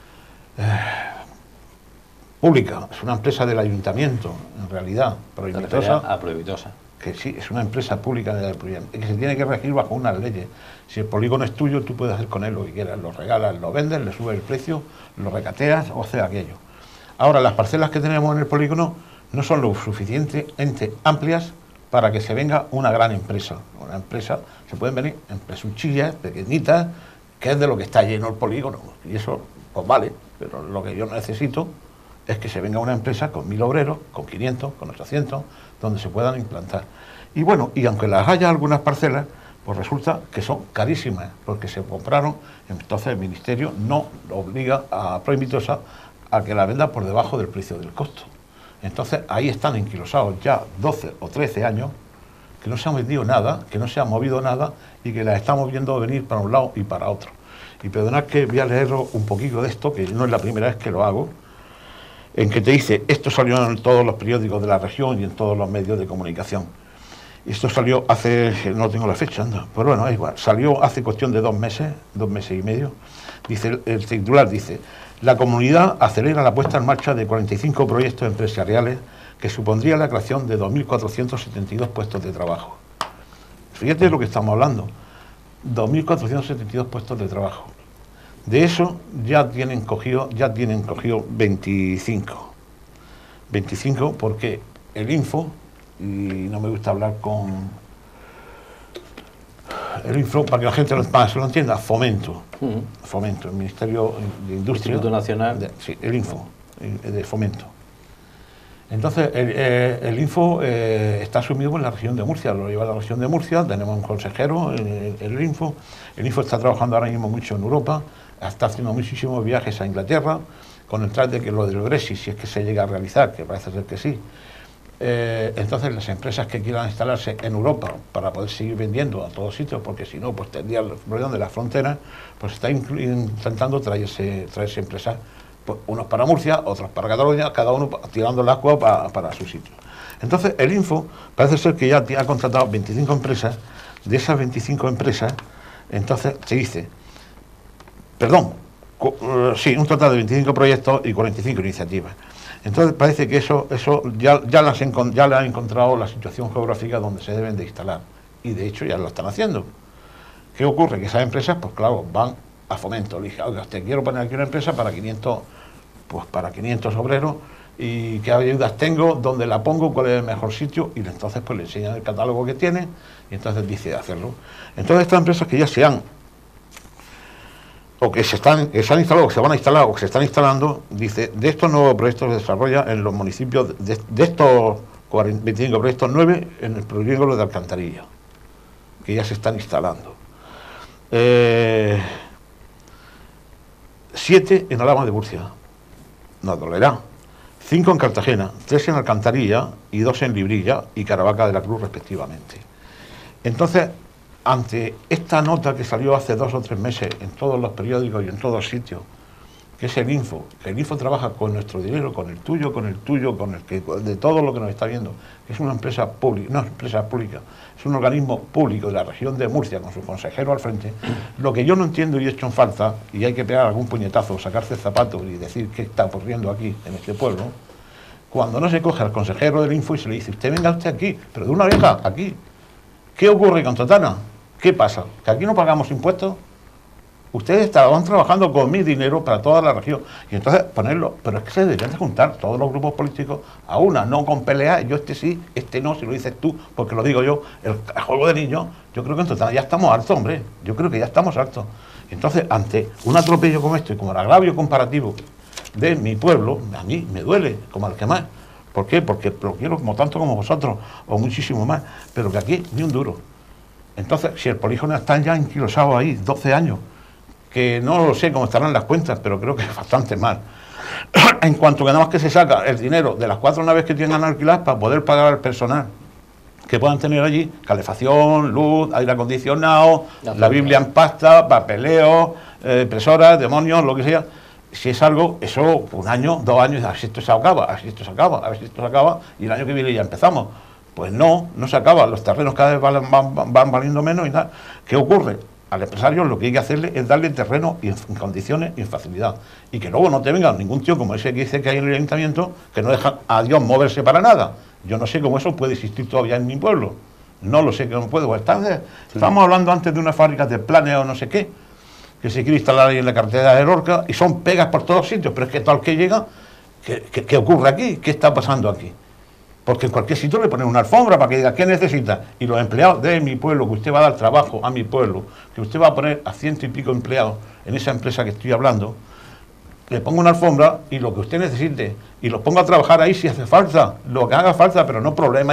pública, es una empresa del ayuntamiento, en realidad, Prohibitosa. Que sí, es una empresa pública que se tiene que regir bajo unas leyes. Si el polígono es tuyo, tú puedes hacer con él lo que quieras, lo regalas, lo vendes, le subes el precio, lo recateas, o sea aquello. Ahora, las parcelas que tenemos en el polígono no son lo suficientemente amplias para que se venga una gran empresa. Una empresa, se pueden venir empresuchillas, pequeñitas, que es de lo que está lleno el polígono. Y eso, pues vale, pero lo que yo necesito es que se venga una empresa con 1000 obreros, con 500, con 800, donde se puedan implantar. Y bueno, y aunque las haya algunas parcelas, pues resulta que son carísimas, porque se compraron, entonces el Ministerio no obliga a Prohibitosa a que la venda por debajo del precio del costo. Entonces ahí están enquilosados ya 12 o 13 años, que no se han vendido nada, que no se ha movido nada y que las estamos viendo venir para un lado y para otro. Y perdonad que voy a leer un poquito de esto, que no es la primera vez que lo hago, en que te dice, esto salió en todos los periódicos de la región y en todos los medios de comunicación. Esto salió hace, no tengo la fecha, pero bueno, es igual, salió hace cuestión de 2 meses y medio. Dice, el titular dice: la comunidad acelera la puesta en marcha de 45 proyectos empresariales que supondría la creación de 2.472 puestos de trabajo. Fíjate de lo que estamos hablando. 2.472 puestos de trabajo. De eso ya tienen cogido 25. 25 porque el Info, y no me gusta hablar con el Info, para que la gente se lo entienda, Fomento, el Ministerio de Industria. Instituto Nacional. Sí, el Info, de Fomento. Entonces, el Info está asumido por la región de Murcia, lo lleva la región de Murcia, tenemos un consejero, el Info está trabajando ahora mismo mucho en Europa, está haciendo muchísimos viajes a Inglaterra, con el tras de que lo del Brexit, si es que se llega a realizar, que parece ser que sí. Entonces, las empresas que quieran instalarse en Europa para poder seguir vendiendo a todos sitios, porque si no, pues tendría el problema de las fronteras, pues está intentando traerse empresas, pues, unos para Murcia, otros para Cataluña, cada uno tirando el agua para su sitio. Entonces, el Info parece ser que ya ha contratado 25 empresas. De esas 25 empresas, entonces se dice, sí, un total de 25 proyectos y 45 iniciativas. Entonces parece que eso ya le han encontrado la situación geográfica donde se deben de instalar. Y de hecho ya lo están haciendo. ¿Qué ocurre? Que esas empresas, pues claro, van a Fomento. Le dije, oiga, te quiero poner aquí una empresa para 500 obreros, y qué ayudas tengo, dónde la pongo, cuál es el mejor sitio, y entonces pues le enseñan el catálogo que tiene, y entonces dice hacerlo. Entonces estas empresas que ya se han que se han instalado, o que se van a instalar, o que se están instalando, dice, de estos nuevos proyectos se desarrolla en los municipios, de estos 25 proyectos, 9 en el polígono de Alcantarilla, que ya se están instalando. 7 en Alhama de Murcia, no dolerá. 5 en Cartagena, 3 en Alcantarilla y 2 en Librilla y Caravaca de la Cruz respectivamente. Entonces, ante esta nota que salió hace 2 o 3 meses en todos los periódicos y en todos los sitios, que es el Info, que el Info trabaja con nuestro dinero, con el tuyo, con el que, de todo lo que nos está viendo, que es una empresa pública, no es empresa pública, es un organismo público de la región de Murcia, con su consejero al frente. Lo que yo no entiendo y he hecho en falta, y hay que pegar algún puñetazo, sacarse el zapato y decir qué está ocurriendo aquí, en este pueblo, cuando no se coge al consejero del Info y se le dice, usted venga usted aquí, pero de una oreja, aquí. ¿Qué ocurre con Totana? ¿Qué pasa? ¿Que aquí no pagamos impuestos? Ustedes estaban trabajando con mi dinero para toda la región. Y entonces ponerlo, pero es que se deberían de juntar todos los grupos políticos a una, no con peleas, yo este sí, este no, si lo dices tú, porque lo digo yo, el juego de niños. Yo creo que en total ya estamos hartos, hombre, yo creo que ya estamos hartos. Entonces, ante un atropello como esto y como el agravio comparativo de mi pueblo, a mí me duele, como al que más. ¿Por qué? Porque lo quiero como tanto como vosotros, o muchísimo más, pero que aquí ni un duro. Entonces, si el polígono está ya enquilosado ahí, 12 años, que no lo sé cómo estarán las cuentas, pero creo que es bastante mal. En cuanto que nada más que se saca el dinero de las 4 naves que tengan alquiladas para poder pagar al personal que puedan tener allí, calefacción, luz, aire acondicionado, la Biblia en pasta, papeleo, impresoras, demonios, lo que sea. Si es algo, eso, 1 año, 2 años, a ver si esto se acaba, a ver si esto se acaba, a ver si esto se acaba, y el año que viene ya empezamos. Pues no se acaba, los terrenos cada vez van valiendo menos y tal. ¿Qué ocurre? Al empresario lo que hay que hacerle es darle terreno y en condiciones y en facilidad. Y que luego no te venga ningún tío como ese que dice que hay en el ayuntamiento, que no deja a Dios moverse para nada. Yo no sé cómo eso puede existir todavía en mi pueblo. No lo sé, que no puedo. Estamos hablando antes de una fábrica de planes o no sé qué, que se quiere instalar ahí en la carretera de Lorca, y son pegas por todos sitios, pero es que tal que llega, ¿qué ocurre aquí? ¿Qué está pasando aquí? Porque en cualquier sitio le ponen una alfombra para que diga, ¿qué necesita? Y los empleados de mi pueblo, que usted va a dar trabajo a mi pueblo, que usted va a poner a 100 y pico empleados en esa empresa que estoy hablando, le pongo una alfombra y lo que usted necesite, y los pongo a trabajar ahí si hace falta, lo que haga falta, pero no problema,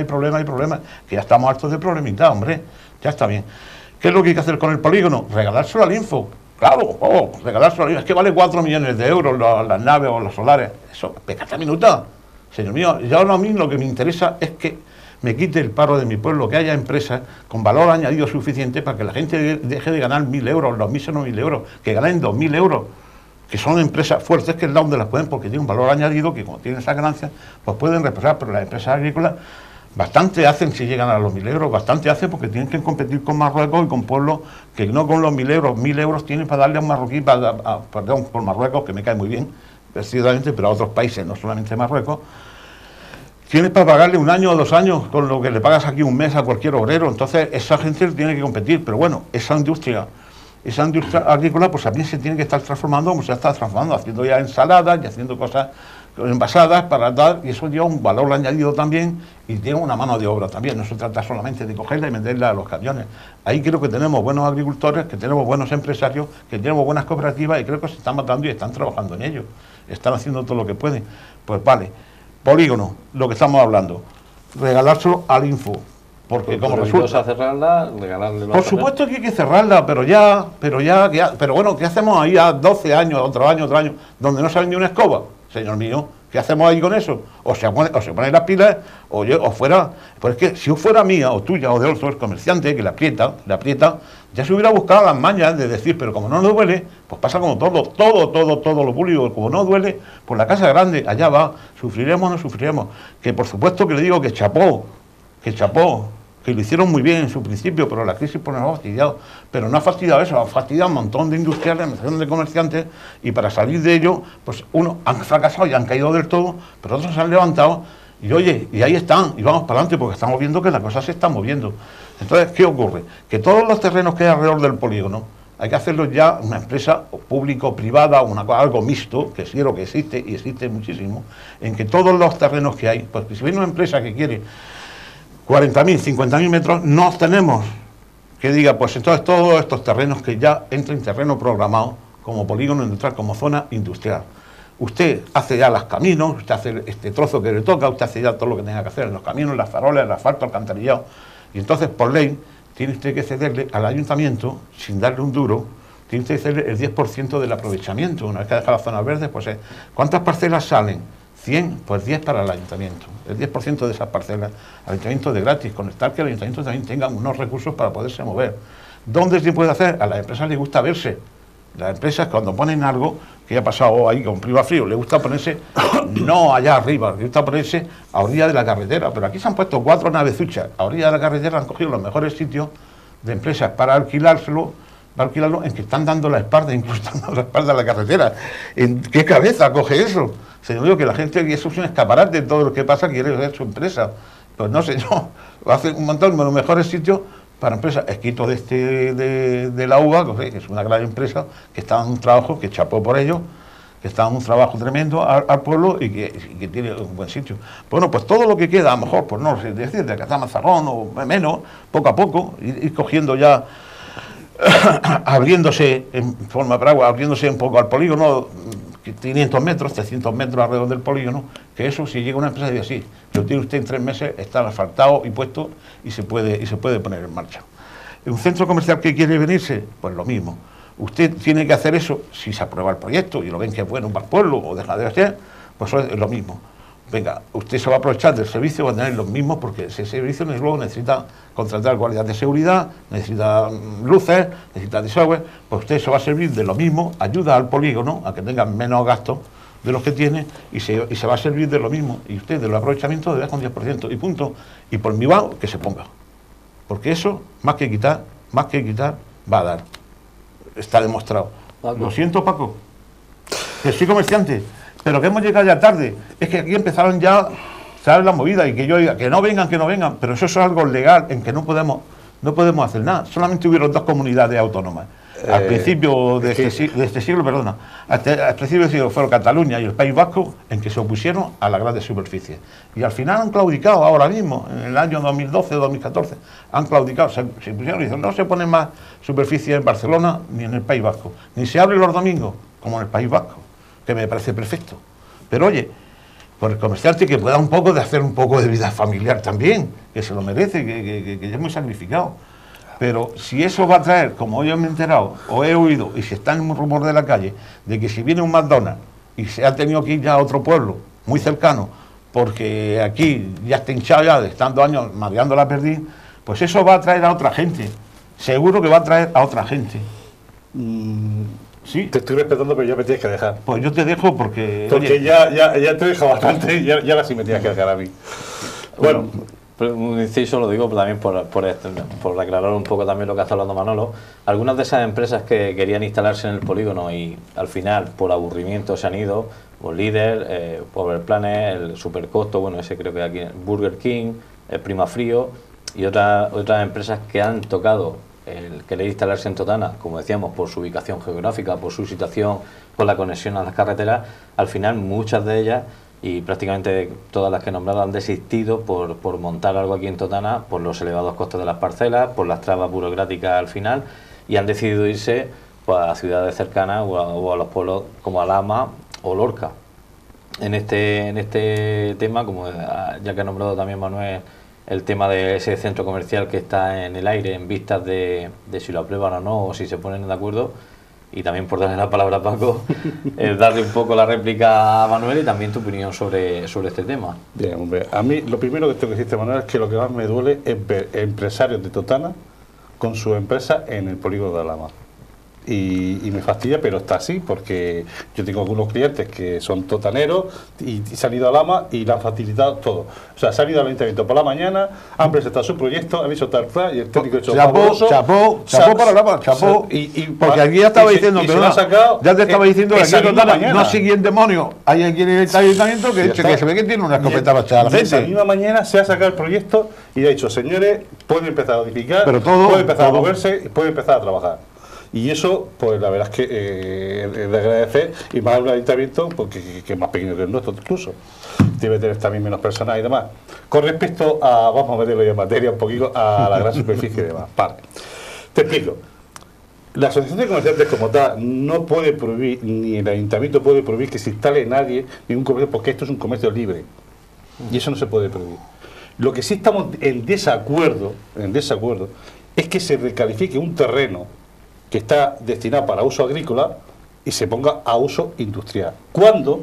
que ya estamos hartos de problemita, hombre, ya está bien. ¿Qué es lo que hay que hacer con el polígono? Regalárselo al Info. Claro, regalárselo al Info. Es que vale 4 millones de euros las naves o los solares. Eso, pecata minuta. Señor mío, yo a mí lo que me interesa es que me quite el paro de mi pueblo, que haya empresas con valor añadido suficiente para que la gente deje de ganar 1.000 euros, los míseros 1.000 euros, que ganen 2.000 euros, que son empresas fuertes, que es donde las pueden, porque tienen un valor añadido, que como tienen esas ganancias, pues pueden represar, pero las empresas agrícolas bastante hacen si llegan a los 1.000 euros, bastante hacen porque tienen que competir con Marruecos y con pueblos que no con los 1.000 euros, 1.000 euros tienen para darle a un marroquí, perdón, por Marruecos, que me cae muy bien, precisamente, pero a otros países, no solamente Marruecos, tienes para pagarle 1 año o 2 años con lo que le pagas aquí un mes a cualquier obrero. Entonces esa gente tiene que competir, pero bueno, esa industria agrícola pues también se tiene que estar transformando como se está transformando, haciendo ya ensaladas y haciendo cosas envasadas para dar, y eso lleva un valor añadido también y tiene una mano de obra también, no se trata solamente de cogerla y meterla a los camiones. Ahí creo que tenemos buenos agricultores, que tenemos buenos empresarios, que tenemos buenas cooperativas y creo que se están matando y están trabajando en ello, están haciendo todo lo que pueden. Pues vale, polígono, lo que estamos hablando, regalárselo al Info. Porque como resulta cerrarla, regalarle por supuesto que hay que cerrarla, pero bueno, ¿qué hacemos ahí a 12 años, otro año, donde no sale ni una escoba? Señor mío, ¿qué hacemos ahí con eso? O se ponen las pilas, o fuera, pues es que si fuera mía, o tuya, o de otro comerciante, que la aprieta, ya se hubiera buscado las mañas de decir, pero como no nos duele, pues pasa como todo lo público, como no duele, pues la casa grande, allá va, sufriremos o no sufriremos. Que por supuesto que le digo que chapó, que lo hicieron muy bien en su principio, pero la crisis pues nos ha fastidiado. Pero no ha fastidiado eso, ha fastidiado un montón de industriales, un montón de comerciantes, y para salir de ello, pues unos han fracasado y han caído del todo, pero otros se han levantado, y oye, y ahí están, y vamos para adelante, porque estamos viendo que la cosa se está moviendo. Entonces, ¿qué ocurre? Que todos los terrenos que hay alrededor del polígono, hay que hacerlos ya una empresa público-privada, algo mixto, que sí lo que existe, y existe muchísimo, en que todos los terrenos que hay, pues si viene una empresa que quiere 40.000, 50.000 metros, no tenemos que diga, pues entonces todos estos terrenos que ya entran en terreno programado como polígono industrial, como zona industrial. Usted hace ya los caminos, usted hace este trozo que le toca, usted hace ya todo lo que tenga que hacer en los caminos, las farolas, el asfalto, el alcantarillado. Y entonces, por ley, tiene usted que cederle al ayuntamiento, sin darle un duro, tiene usted que cederle el 10% del aprovechamiento. Una vez que deja las zonas verdes, pues ¿cuántas parcelas salen? 100, pues 10 para el ayuntamiento. El 10% de esas parcelas, al ayuntamiento de gratis, conectar que el ayuntamiento también tenga unos recursos para poderse mover. ¿Dónde se puede hacer? A las empresas les gusta verse. Las empresas cuando ponen algo, que ya ha pasado ahí con Priva Frío, les gusta ponerse no allá arriba, les gusta ponerse a orilla de la carretera. Pero aquí se han puesto 4 navezuchas a orilla de la carretera, han cogido los mejores sitios de empresas para alquilarlo, en que están dando la espalda, incluso están dando la espalda a la carretera. ¿En qué cabeza coge eso? Señor, digo que la gente, y eso es un escaparate de todo lo que pasa, quiere ver su empresa. Pues no sé yo, hace un montón de los mejores sitios para empresas. Esquito de la UBA, que es una gran empresa, que está en un trabajo, que chapó por ello, que está en un trabajo tremendo al pueblo y que tiene un buen sitio. Bueno, pues todo lo que queda, a lo mejor, pues no sé decir, de Catamazarrón o menos, poco a poco, ir cogiendo ya, abriéndose en forma de agua, abriéndose un poco al polígono, 500 metros, 300 metros alrededor del polígono, que eso si llega una empresa y dice así, lo tiene usted en 3 meses, está asfaltado y puesto y se puede poner en marcha. ¿Un centro comercial que quiere venirse? Pues lo mismo. Usted tiene que hacer eso, si se aprueba el proyecto y lo ven que es bueno para el pueblo o deja de ser, pues es lo mismo. Venga, usted se va a aprovechar del servicio, va a tener los mismos, porque ese servicio luego necesita contratar guardias de seguridad, necesita luces, necesita desagüe, pues usted se va a servir de lo mismo, ayuda al polígono a que tenga menos gastos de los que tiene y se va a servir de lo mismo. Y usted de los aprovechamientos debe con 10% y punto. Y por mi lado, que se ponga. Porque eso, más que quitar, va a dar. Está demostrado. Paco. Lo siento, Paco, que soy comerciante, pero que hemos llegado ya tarde. Es que aquí empezaron ya, ¿sabes? La movida y que yo diga que no vengan, pero eso es algo legal en que no podemos hacer nada. Solamente hubieron 2 comunidades autónomas. Al principio de este siglo, perdona, al principio del siglo fueron Cataluña y el País Vasco, en que se opusieron a la grande superficie. Y al final han claudicado ahora mismo, en el año 2012-2014, han claudicado, se pusieron y dicen, no se pone más superficie en Barcelona ni en el País Vasco, ni se abre los domingos, como en el País Vasco, que me parece perfecto. Pero oye, por el comerciante que pueda hacer un poco de vida familiar también, que se lo merece, que es muy sacrificado. Pero si eso va a traer, como hoy me he enterado, o he oído, y si está en un rumor de la calle, de que si viene un McDonald's y se ha tenido que ir ya a otro pueblo muy cercano, porque aquí ya está hinchado ya de estando años mareando la perdiz, pues eso va a traer a otra gente. Seguro que va a traer a otra gente. ¿Sí? Te estoy respetando, pero ya me tienes que dejar. Pues yo te dejo porque... Porque oye, ya te he dejado bastante, ya ahora sí me tienes que dejar a mí. Bueno, un inciso, lo digo también por aclarar un poco también lo que está hablando Manolo. Algunas de esas empresas que querían instalarse en el polígono y al final, por aburrimiento, se han ido, pues Líder, Power Planet, el Supercosto, bueno, ese creo que aquí, Burger King, el Prima Frío y otras empresas que han tocado el querer instalarse en Totana, como decíamos, por su ubicación geográfica, por su situación, por la conexión a las carreteras. Al final, muchas de ellas y prácticamente todas las que he nombrado han desistido por montar algo aquí en Totana, por los elevados costes de las parcelas, por las trabas burocráticas al final, y han decidido irse pues, a ciudades cercanas o a los pueblos como Alhama o Lorca. En este tema, como ya que ha nombrado también Manuel el tema de ese centro comercial que está en el aire en vistas de si lo aprueban o no, o si se ponen de acuerdo, y también por darle la palabra a Paco, darle un poco la réplica a Manuel y también tu opinión sobre este tema. Bien, hombre, a mí lo primero que tengo que decirte, Manuel, es que lo que más me duele es ver empresarios de Totana con su empresa en el polígono de Alhama. Y me fastidia, pero está así, porque yo tengo algunos clientes que son totaneros y se han ido a Alhama y le han facilitado todo. O sea, se han ido al ayuntamiento por la mañana, han presentado su proyecto, han hecho tal y el técnico ha hecho chapó para Alhama, chapó. Porque aquí ya estaba diciendo, ya te estaba diciendo que aquí no siguen demonios. Hay aquí en el ayuntamiento que se ve que tiene una escopeta bachada a la gente. Esa misma mañana se ha sacado el proyecto y ha dicho, señores, pueden empezar a edificar, pueden empezar a moverse, pueden empezar a trabajar. Y eso, pues la verdad es que es de agradecer, y más un ayuntamiento porque que es más pequeño que el nuestro incluso. Debe tener también menos personal y demás. Con respecto a, vamos a meterlo ya en materia un poquito, a la gran superficie y demás. Vale. Te explico. La Asociación de Comerciantes como tal no puede prohibir, ni el ayuntamiento puede prohibir que se instale nadie ningún comercio, porque esto es un comercio libre. Y eso no se puede prohibir. Lo que sí estamos en desacuerdo es que se recalifique un terreno que está destinado para uso agrícola y se ponga a uso industrial. Cuando,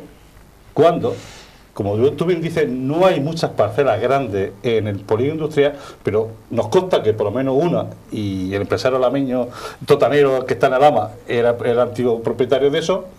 como tú bien dices, no hay muchas parcelas grandes en el polígono industrial, pero nos consta que por lo menos una, y el empresario alameño totanero que está en Alhama era el antiguo propietario de eso,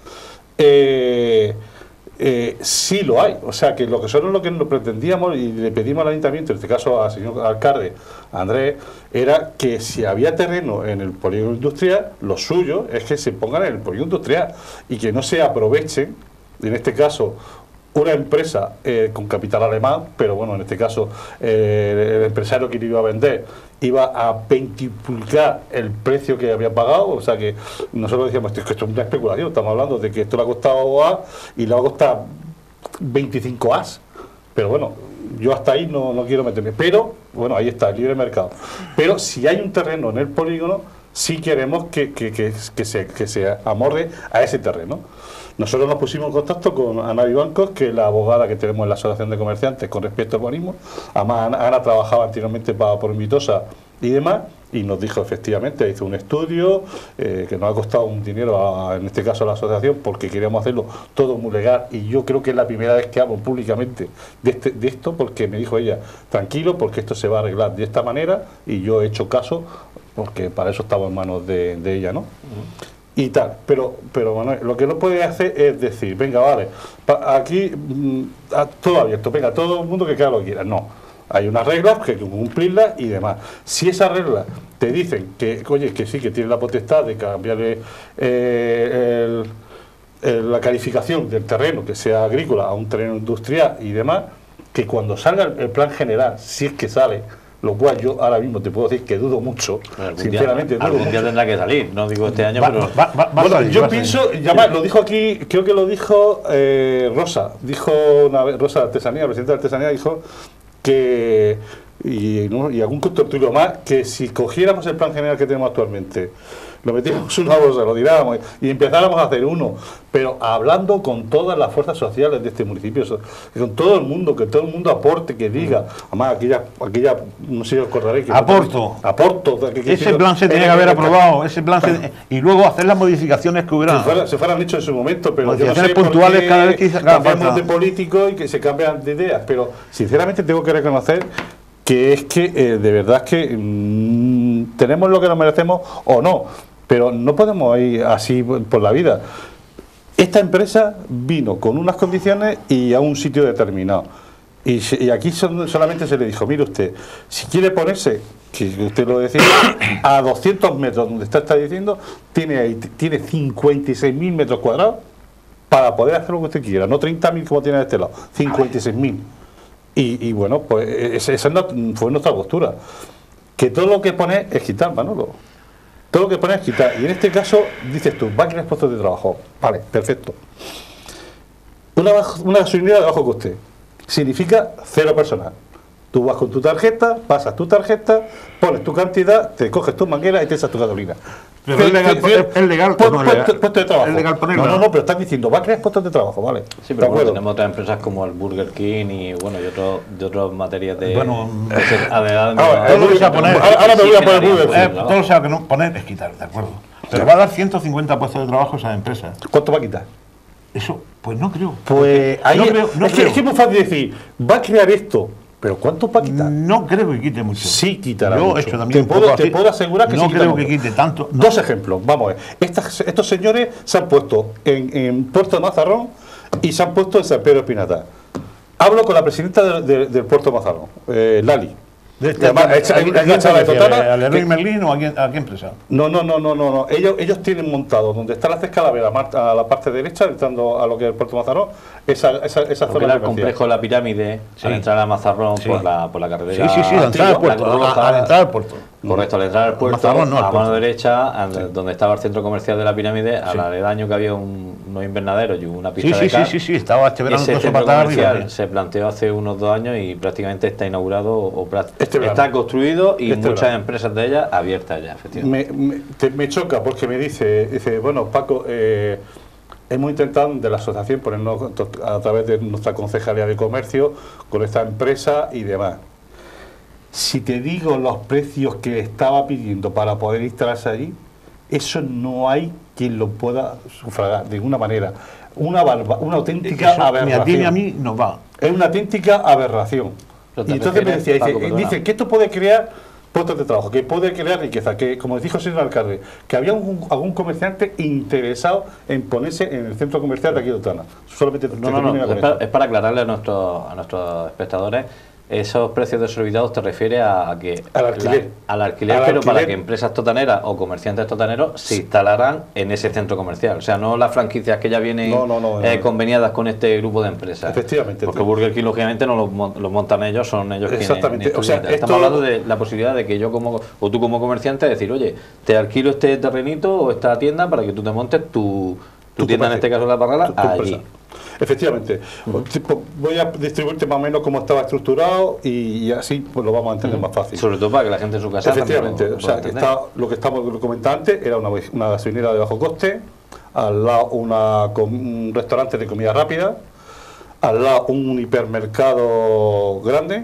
sí lo hay. O sea que lo que nosotros lo que nos pretendíamos y le pedimos al ayuntamiento, en este caso al señor alcalde Andrés, era que si había terreno en el polígono industrial, lo suyo es que se pongan en el polígono industrial y que no se aprovechen, en este caso una empresa con capital alemán, pero bueno, en este caso el empresario que le iba a vender iba a veintiplicar el precio que había pagado. O sea que nosotros decíamos que esto es una especulación, estamos hablando de que esto le ha costado A y le va a costar 25 As, pero bueno, yo hasta ahí no quiero meterme, pero bueno, ahí está el libre mercado. Pero si hay un terreno en el polígono, sí queremos que se amorde a ese terreno. Nosotros nos pusimos en contacto con Ana Vivancos, que es la abogada que tenemos en la Asociación de Comerciantes con respecto al urbanismo. Además, Ana trabajaba anteriormente por Invitosa y demás, y nos dijo efectivamente, hizo un estudio que nos ha costado un dinero, en este caso a la asociación, porque queríamos hacerlo todo muy legal, y yo creo que es la primera vez que hablo públicamente de esto, porque me dijo ella, tranquilo, porque esto se va a arreglar de esta manera, y yo he hecho caso, porque para eso estaba en manos de ella, ¿no? Y tal, pero Manuel, lo que no puede hacer es decir, venga, vale, aquí todo abierto, venga, todo el mundo que haga lo que quiera. No, hay unas reglas que hay que cumplirlas y demás. Si esas reglas te dicen que, oye, que sí, que tiene la potestad de cambiarle la calificación del terreno, que sea agrícola, a un terreno industrial y demás, que cuando salga el plan general, si es que sale, lo cual yo ahora mismo te puedo decir que dudo mucho, sinceramente dudo mucho. Algún día tendrá que salir, no digo este año, pero... Bueno, yo pienso, y además lo dijo aquí, creo que lo dijo Rosa, Rosa de Artesanía, presidenta de Artesanía, dijo que, y algún contertulio más, que si cogiéramos el plan general que tenemos actualmente, lo metíamos en una bolsa, lo tirábamos y empezáramos a hacer uno, pero hablando con todas las fuerzas sociales de este municipio, con todo el mundo, que todo el mundo aporte, que diga, además aquella no sé si os acordaréis que aporto, ese plan se tenía que haber aprobado, y luego hacer las modificaciones que hubieran se fueran hechos en su momento, pero yo no sé puntuales cada vez que cambiamos de político y que se cambian de ideas, pero sinceramente tengo que reconocer que es que de verdad es que tenemos lo que nos merecemos o no, pero no podemos ir así por la vida. Esta empresa vino con unas condiciones y a un sitio determinado. Y aquí solamente se le dijo, mire usted, si quiere ponerse, que usted lo decía, a 200 metros donde está diciendo, tiene 56.000 metros cuadrados para poder hacer lo que usted quiera, no 30.000 como tiene de este lado, 56.000. Y bueno, pues esa fue nuestra postura. Que todo lo que pone es quitar, Manolo. Todo lo que pone es quitar. Y en este caso, dices tú, va a crear puestos de trabajo. Vale, perfecto. Una gasolinera de bajo coste significa cero personal. Tú vas con tu tarjeta, pasas tu tarjeta, pones tu cantidad, te coges tu manguera y te echas tu gasolina. Pero es legal, puesto de trabajo. Es legal ponerlo. No, pero estás diciendo, va a crear puestos de trabajo, ¿vale? Sí, pero bueno, tenemos otras empresas como el Burger King y bueno, y otras materias de... Bueno, ahora me voy a poner Burger King. Todo lo que sea que no poner es quitar, ¿de acuerdo? Pero va a dar 150 puestos de trabajo a esas empresas. ¿Cuánto va a quitar? Eso, pues no creo. Pues ahí no creo. Es que es muy fácil decir, va a crear esto, pero ¿cuánto va a quitar? No creo que quite mucho. Sí quitará Yo mucho. he hecho también Te puedo asegurar que no sí quita creo mucho. que quite tanto. No. Dos ejemplos, vamos a ver. Estos señores se han puesto en Puerto de Mazarrón y se han puesto en San Pedro Espinata. Hablo con la presidenta del Puerto de Mazarrón, Lali. ¿Al Leroy Merlin o a qué empresa? No. Ellos tienen montado donde está la Cescalavera, a la parte derecha, entrando a lo que es el Puerto de Mazarrón, esa zona. Era el complejo de la pirámide, al entrar a Mazarrón por la carretera. Sí, al entrar al puerto. Al entrar al puerto. Correcto, al entrar al puerto, Mazarrón, no, a mano derecha, donde estaba el centro comercial de la pirámide, al aledaño que había unos invernaderos y una pista de car. Sí, estaba este verano ese centro comercial se planteó hace unos 2 años y prácticamente está inaugurado está construido y muchas empresas de ellas abiertas ya, efectivamente. Me choca porque me dice, bueno, Paco, hemos intentado de la asociación ponernos a través de nuestra concejalía de comercio con esta empresa y demás. Si te digo los precios que estaba pidiendo para poder instalarse allí, eso no hay quien lo pueda sufragar de ninguna manera. Una auténtica aberración. A mí no va. Es una auténtica aberración. Y entonces me decía, dice que esto puede crear puestos de trabajo, que puede crear riqueza, que como dijo el señor alcalde, que había algún comerciante interesado en ponerse en el centro comercial de aquí de Otana. Solamente es para aclararle a nuestros espectadores. Esos precios desorbitados te refiere a que al alquiler, pero para que empresas totaneras o comerciantes totaneros se instalaran en ese centro comercial. O sea, no las franquicias que ya vienen conveniadas con este grupo de empresas. Efectivamente. Porque Burger King, lógicamente, no los montan ellos, son ellos exactamente. quienes... Estamos hablando de la posibilidad de que yo tú como comerciante decir, oye, te alquilo este terrenito o esta tienda para que tú te montes tu tienda, en este caso la Parrala, allí. Efectivamente. Voy a distribuirte más o menos cómo estaba estructurado y así pues lo vamos a entender más fácil. Sobre todo para que la gente en su casa... Efectivamente. O sea, lo que estamos comentando antes era una gasolinera de bajo coste, al lado un restaurante de comida rápida, al lado un hipermercado grande,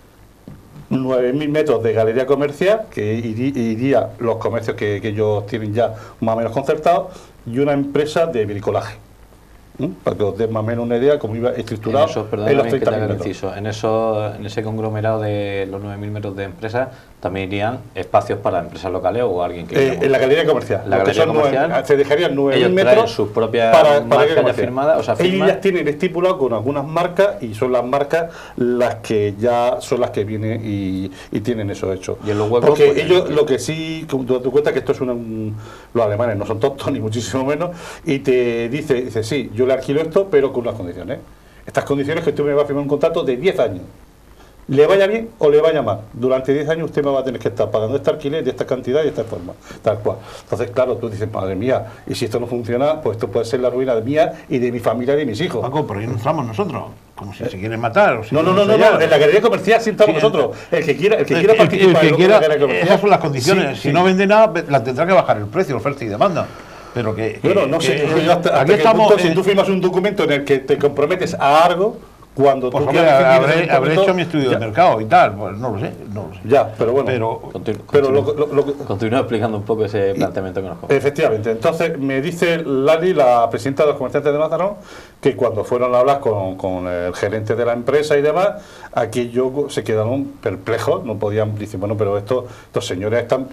9.000 metros de galería comercial, que iría los comercios que ellos tienen ya más o menos concertados, y una empresa de bricolaje. Para que os den más o menos una idea cómo iba estructurado en los 30.000 metros. En ese conglomerado de los 9.000 metros de empresas también irían espacios para empresas locales o alguien que... en la galería comercial. Se dejarían 9.000 metros sus propias marcas ya firmadas. Ellos ya tienen estipulado con algunas marcas y son las marcas las que ya son las que vienen y tienen eso hecho. Y en los huecos, porque ellos lo que sí, tú te das cuenta que esto es los alemanes no son tontos ni muchísimo menos, y te dice sí, yo le alquilo esto, pero con unas condiciones. Estas condiciones que usted me va a firmar un contrato de 10 años. Le vaya bien o le vaya mal. Durante 10 años usted me va a tener que estar pagando este alquiler de esta cantidad y de esta forma. Tal cual. Entonces, claro, tú dices, madre mía, y si esto no funciona, pues esto puede ser la ruina de mía y de mi familia y de mis hijos. Paco, pero ahí no estamos nosotros. Como si se quieren matar. O si no. En la galería comercial sí estamos nosotros. El que quiera participar en la galería comercial. Esas son las condiciones. Si no vende nada, la tendrá que bajar el precio, oferta y demanda. Pero no sé, hasta que punto, si tú firmas un documento en el que te comprometes a algo, cuando tú habré hecho mi estudio de mercado y tal, pues no lo sé. Ya, pero bueno. Continúa explicando un poco ese planteamiento que nos coge. Efectivamente. Entonces me dice Lali, la presidenta de los comerciantes de Mazarrón, que cuando fueron a hablar con el gerente de la empresa y demás, aquí se quedaron perplejos, no podían, dicen, bueno, pero estos señores están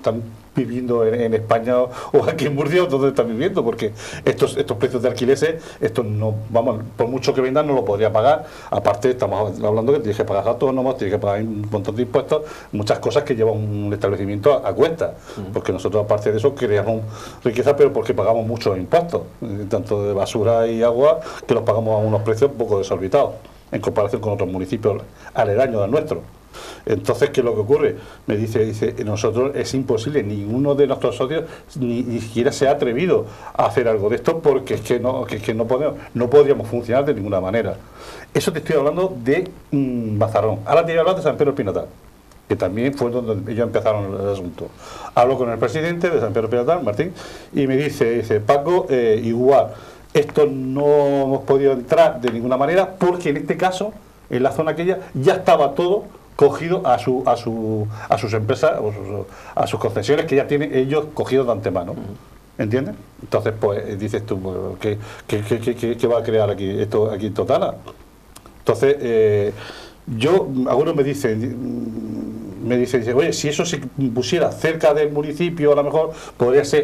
viviendo en España o aquí en Murcia, donde están viviendo, porque estos precios de alquileres, estos no, vamos, por mucho que vendan no lo podría pagar. Aparte estamos hablando que tienes que pagar autónomos, tienes que pagar un montón de impuestos, muchas cosas que llevan un establecimiento a cuesta, porque nosotros aparte de eso creamos riqueza, pero porque pagamos muchos impuestos, tanto de basura y agua, que los pagamos a unos precios un poco desorbitados en comparación con otros municipios aledaños al nuestro. Entonces, ¿qué es lo que ocurre? Me dice, nosotros es imposible, ninguno de nuestros socios ni siquiera se ha atrevido a hacer algo de esto, porque es que no podríamos funcionar de ninguna manera. Eso te estoy hablando de Mazarrón. Ahora te voy a hablar de San Pedro Pinatar, que también fue donde ellos empezaron el asunto. Hablo con el presidente de San Pedro Pinatar, Martín, y me dice, Paco, igual, esto no hemos podido entrar de ninguna manera, porque en este caso, en la zona aquella, ya estaba todo cogido a sus empresas, a sus concesiones que ya tienen ellos cogidos de antemano. ¿Entiendes? Entonces, pues, dices tú, pues, ¿qué va a crear aquí en Totana? Entonces, algunos me dicen, oye, si eso se pusiera cerca del municipio, a lo mejor podría ser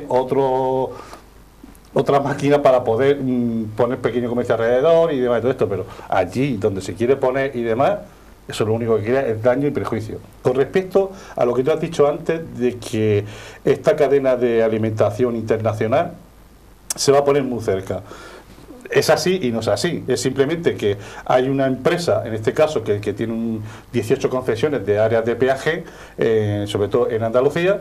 otra máquina para poder poner pequeño comercio alrededor y demás, y todo esto, pero allí donde se quiere poner y demás, eso lo único que crea es daño y perjuicio. Con respecto a lo que tú has dicho antes, de que esta cadena de alimentación internacional se va a poner muy cerca. Es así y no es así. Es simplemente que hay una empresa, en este caso, que tiene 18 concesiones de áreas de peaje, sobre todo en Andalucía,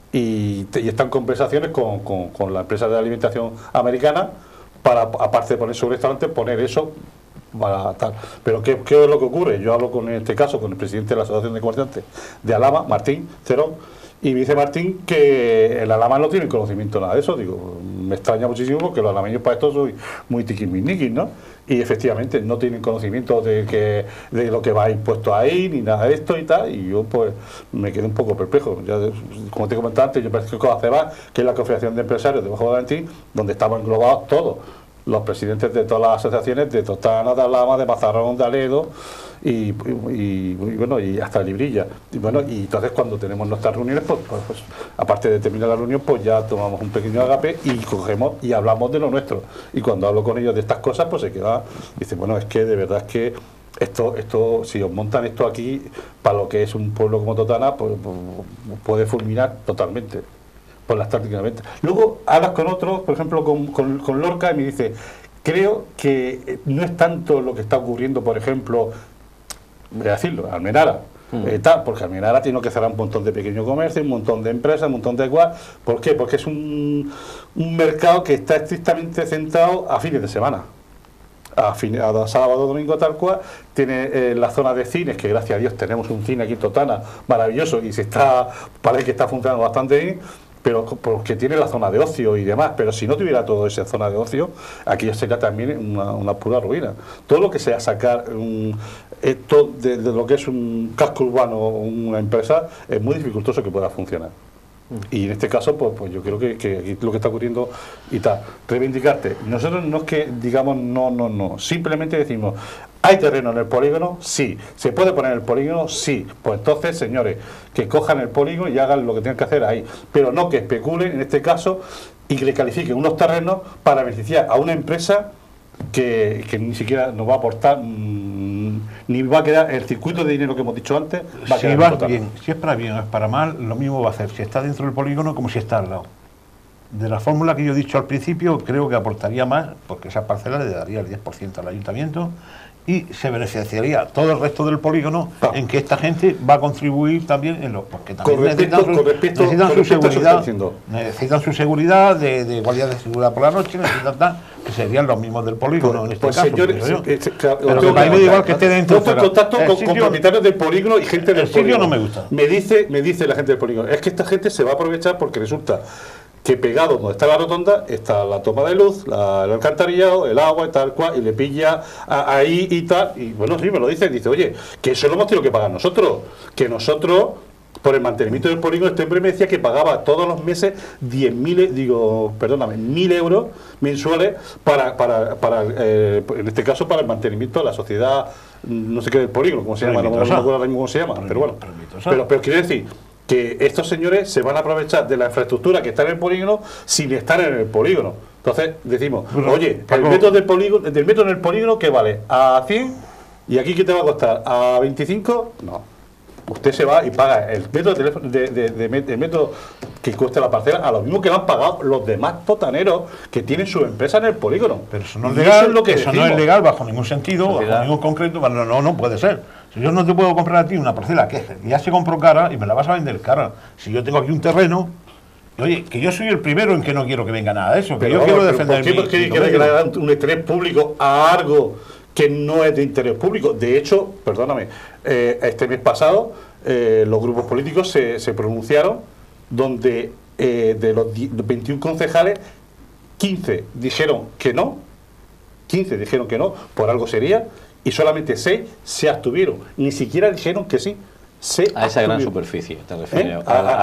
y están en conversaciones con la empresa de alimentación americana para, aparte de poner su restaurante, poner eso para tal. Pero ¿qué es lo que ocurre? Yo hablo en este caso con el presidente de la Asociación de Comerciantes de Alhama, Martín Cerón, y me dice Martín que el Alhama no tiene conocimiento de nada de eso. Digo, me extraña muchísimo porque los alameños para esto soy muy tiquismiquis, ¿no? Y efectivamente no tienen conocimiento de lo que va impuesto ahí, ni nada de esto y tal, y yo pues me quedé un poco perplejo. Ya, como te comentaba antes, yo pertenezco a CEBA, que es la Confederación de Empresarios de Bajo Valentín, donde estaban englobados todos los presidentes de todas las asociaciones, de Totana, de Alhama, de Mazarrón, de Aledo y bueno, y hasta Librilla. Y bueno, y entonces cuando tenemos nuestras reuniones, pues, aparte de terminar la reunión, pues ya tomamos un pequeño agape y cogemos y hablamos de lo nuestro. Y cuando hablo con ellos de estas cosas, pues se queda, dice, bueno, es que de verdad es que esto, si os montan esto aquí, para lo que es un pueblo como Totana, pues puede fulminar totalmente. Por las tácticamente. Luego hablas con otros, por ejemplo con Lorca, y me dice, creo que no es tanto lo que está ocurriendo, por ejemplo, voy a decirlo, Almenara, porque Almenara tiene que cerrar un montón de pequeños comercios, un montón de empresas, un montón de igual. ¿Por qué? Porque es un mercado que está estrictamente centrado a fines de semana. A sábado, domingo, tal cual. Tiene la zona de cines, que gracias a Dios tenemos un cine aquí en Totana maravilloso y parece que está funcionando bastante bien, pero porque tiene la zona de ocio y demás. Pero si no tuviera toda esa zona de ocio, aquí sería también una pura ruina. Todo lo que sea sacar esto de lo que es un casco urbano o una empresa, es muy dificultoso que pueda funcionar. Y en este caso, pues yo creo que aquí lo que está ocurriendo y tal, reivindicarte. Nosotros no es que digamos no, simplemente decimos, ¿hay terreno en el polígono? Sí. ¿Se puede poner el polígono? Sí. Pues entonces, señores, que cojan el polígono y hagan lo que tengan que hacer ahí. Pero no que especulen, en este caso, y que le califiquen unos terrenos para beneficiar a una empresa que ni siquiera nos va a aportar, ni va a quedar el circuito de dinero que hemos dicho antes. Si es para bien o es para mal, lo mismo va a hacer si está dentro del polígono como si está al lado. De la fórmula que yo he dicho al principio, creo que aportaría más, porque esa parcela le daría el 10% al ayuntamiento y se beneficiaría todo el resto del polígono, en que esta gente va a contribuir también en porque también necesitan su seguridad de guardia de seguridad por la noche, necesitan que serían los mismos del polígono en este caso. Señores, pero que me da igual que esté dentro. Contacto con propietarios del polígono y gente del polígono. No me gusta. Me dice la gente del polígono, es que esta gente se va a aprovechar porque resulta que pegado donde está la rotonda está la toma de luz, el alcantarillado, el agua y tal cual, y le pilla ahí y tal, y bueno, sí, me lo dice, oye, que eso lo hemos tenido que pagar nosotros, que nosotros, por el mantenimiento del polígono, este hombre me decía que pagaba todos los meses 1.000 euros mensuales para en este caso, para el mantenimiento de la sociedad, no sé qué del polígono, cómo se llama, no me acuerdo ahora mismo cómo se llama, pero bueno, pero quiero decir que estos señores se van a aprovechar de la infraestructura que está en el polígono sin estar en el polígono. Entonces decimos, oye, el metro del metro en el polígono, ¿qué vale? ¿A 100? ¿Y aquí qué te va a costar? ¿A 25? No. Usted se va y paga el metro de metro que cuesta la parcela a lo mismo que lo han pagado los demás totaneros que tienen su empresa en el polígono. Pero eso no es legal, eso no es legal bajo ningún sentido, bajo ningún concreto, no puede ser. Si yo no te puedo comprar a ti una parcela que ya se compró cara y me la vas a vender cara. Si yo tengo aquí un terreno, oye, que yo soy el primero en que no quiero que venga nada de eso, que yo quiero defender ¿por qué quiere que le hagan un interés público a algo que no es de interés público? De hecho, perdóname, este mes pasado los grupos políticos se pronunciaron donde de los 21 concejales 15 dijeron que no, por algo sería, y solamente 6 se abstuvieron, ni siquiera dijeron que sí. A esa gran superficie, te refieres.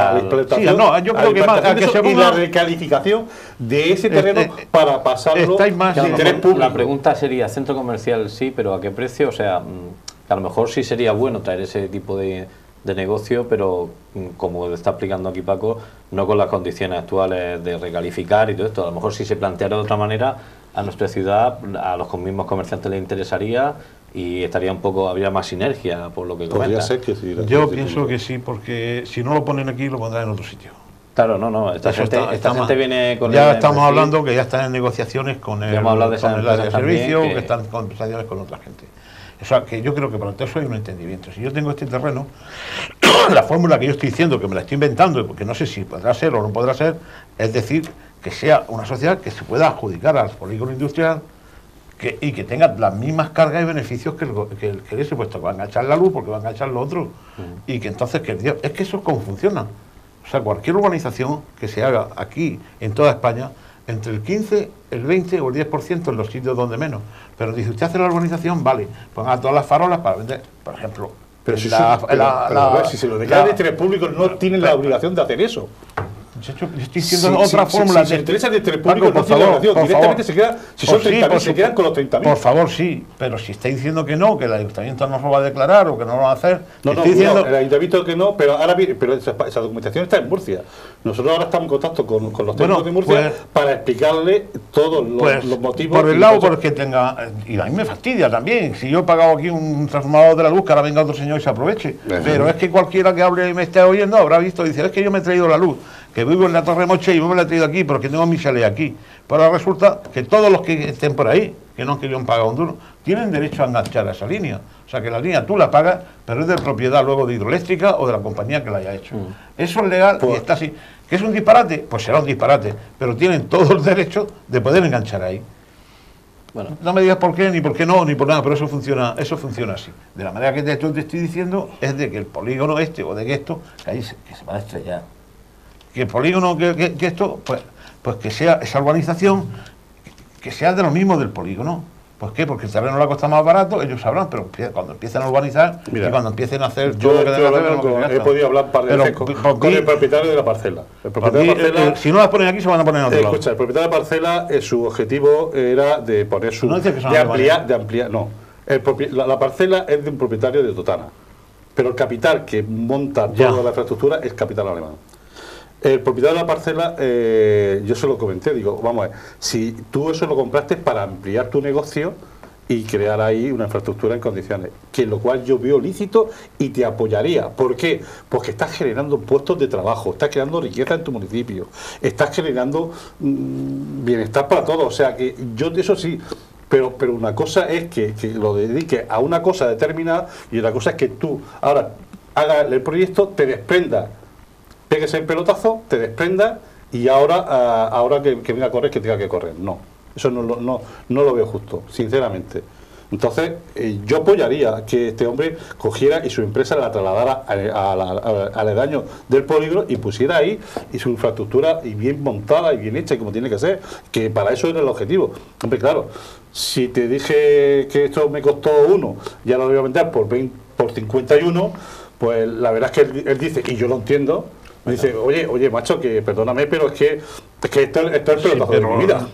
Yo creo que más a que se y la recalificación de ese terreno para pasarlo a interés público. La pregunta sería, centro comercial sí, pero ¿a qué precio? O sea, a lo mejor sí sería bueno traer ese tipo de negocio, pero como está explicando aquí Paco, no con las condiciones actuales de recalificar y todo esto. A lo mejor si se planteara de otra manera, a nuestra ciudad, a los mismos comerciantes les interesaría y estaría habría más sinergia, por lo que comenta. Yo pienso que sí, porque si no lo ponen aquí, lo pondrán en otro sitio. Claro, esta gente viene con... Ya estamos hablando que ya están en negociaciones con el área de servicio, que están en conversaciones con otra gente. O sea, que yo creo que para todo eso hay un entendimiento. Si yo tengo este terreno, la fórmula que yo estoy diciendo, que me la estoy inventando, porque no sé si podrá ser o no podrá ser, es decir, que sea una sociedad que se pueda adjudicar al polígono industrial y que tenga las mismas cargas y beneficios que ese, puesto que va a enganchar la luz, porque va a enganchar lo otro, y que entonces, es que eso es como funciona. O sea, cualquier urbanización que se haga aquí, en toda España, entre el 15, el 20 o el 10% en los sitios donde menos. Pero dice, usted hace la urbanización, vale, ponga todas las farolas para vender, por ejemplo. Pero si se lo declaran de interés público, no tienen la obligación de hacer eso. Yo estoy diciendo otra fórmula. Si se interesa de interés público, no tiene obligación. Directamente se queda, si son 30.000, se quedan con los 30.000. Por favor, sí, pero si está diciendo que no, que el ayuntamiento no lo va a declarar o que no lo va a hacer. El ayuntamiento que no, pero ahora esa documentación está en Murcia. Nosotros ahora estamos en contacto con los técnicos de Murcia para explicarle todos los motivos. Por el lado porque tenga. Y a mí me fastidia también. Si yo he pagado aquí un transformador de la luz, que ahora venga otro señor y se aproveche. Pero es que cualquiera que hable y me esté oyendo habrá visto y dice, es que yo me he traído la luz, que vivo en la Torre Moche y yo me la he traído aquí porque tengo mi chalet aquí. Pero resulta que todos los que estén por ahí, que no querían pagar un duro, tienen derecho a enganchar a esa línea. O sea, que la línea tú la pagas, pero es de propiedad luego de Hidroeléctrica o de la compañía que la haya hecho. Eso es legal y está así. ¿Que es un disparate? Pues será un disparate, pero tienen todo el derecho de poder enganchar ahí. Bueno, no me digas por qué, ni por qué no, ni por nada, pero eso funciona así. De la manera que te estoy diciendo es de que el polígono o de que esto, que ahí se va a estrellar. Que el polígono, que esto, pues que sea esa urbanización, que sea de lo mismo del polígono. ¿Por qué? Porque el terreno le cuesta más barato, ellos sabrán, pero cuando empiecen a urbanizar y cuando empiecen a hacer todo lo que deben hacer... He podido hablar con el propietario de la parcela. El propietario de la parcela, si no las ponen aquí, se van a poner en otro lado. Escucha, el propietario de la parcela, su objetivo era de poner su... No de ampliar, no. La parcela es de un propietario de Totana, pero el capital que monta toda la infraestructura es capital alemán. El propietario de la parcela, yo se lo comenté, digo, vamos a ver, si tú eso lo compraste para ampliar tu negocio y crear ahí una infraestructura en condiciones, que lo cual yo veo lícito y te apoyaría. ¿Por qué? Porque estás generando puestos de trabajo, estás creando riqueza en tu municipio, estás generando bienestar para todos, o sea que yo de eso sí... Pero una cosa es que lo dediques a una cosa determinada y otra cosa es que tú ahora hagas el proyecto, te desprendas, pegues el pelotazo, te desprendas y ahora que venga a correr, que tenga que correr. No, eso no lo veo justo, sinceramente. Entonces, yo apoyaría que este hombre cogiera y su empresa la trasladara al aledaño del polígono y pusiera ahí y su infraestructura y bien montada y bien hecha y como tiene que ser, que para eso era el objetivo. Hombre, claro, si te dije que esto me costó 1, ya lo voy a vender por 51, pues la verdad es que él dice, y yo lo entiendo, me dice, oye, macho, que perdóname, pero es que esto es el pelotazo de mi vida.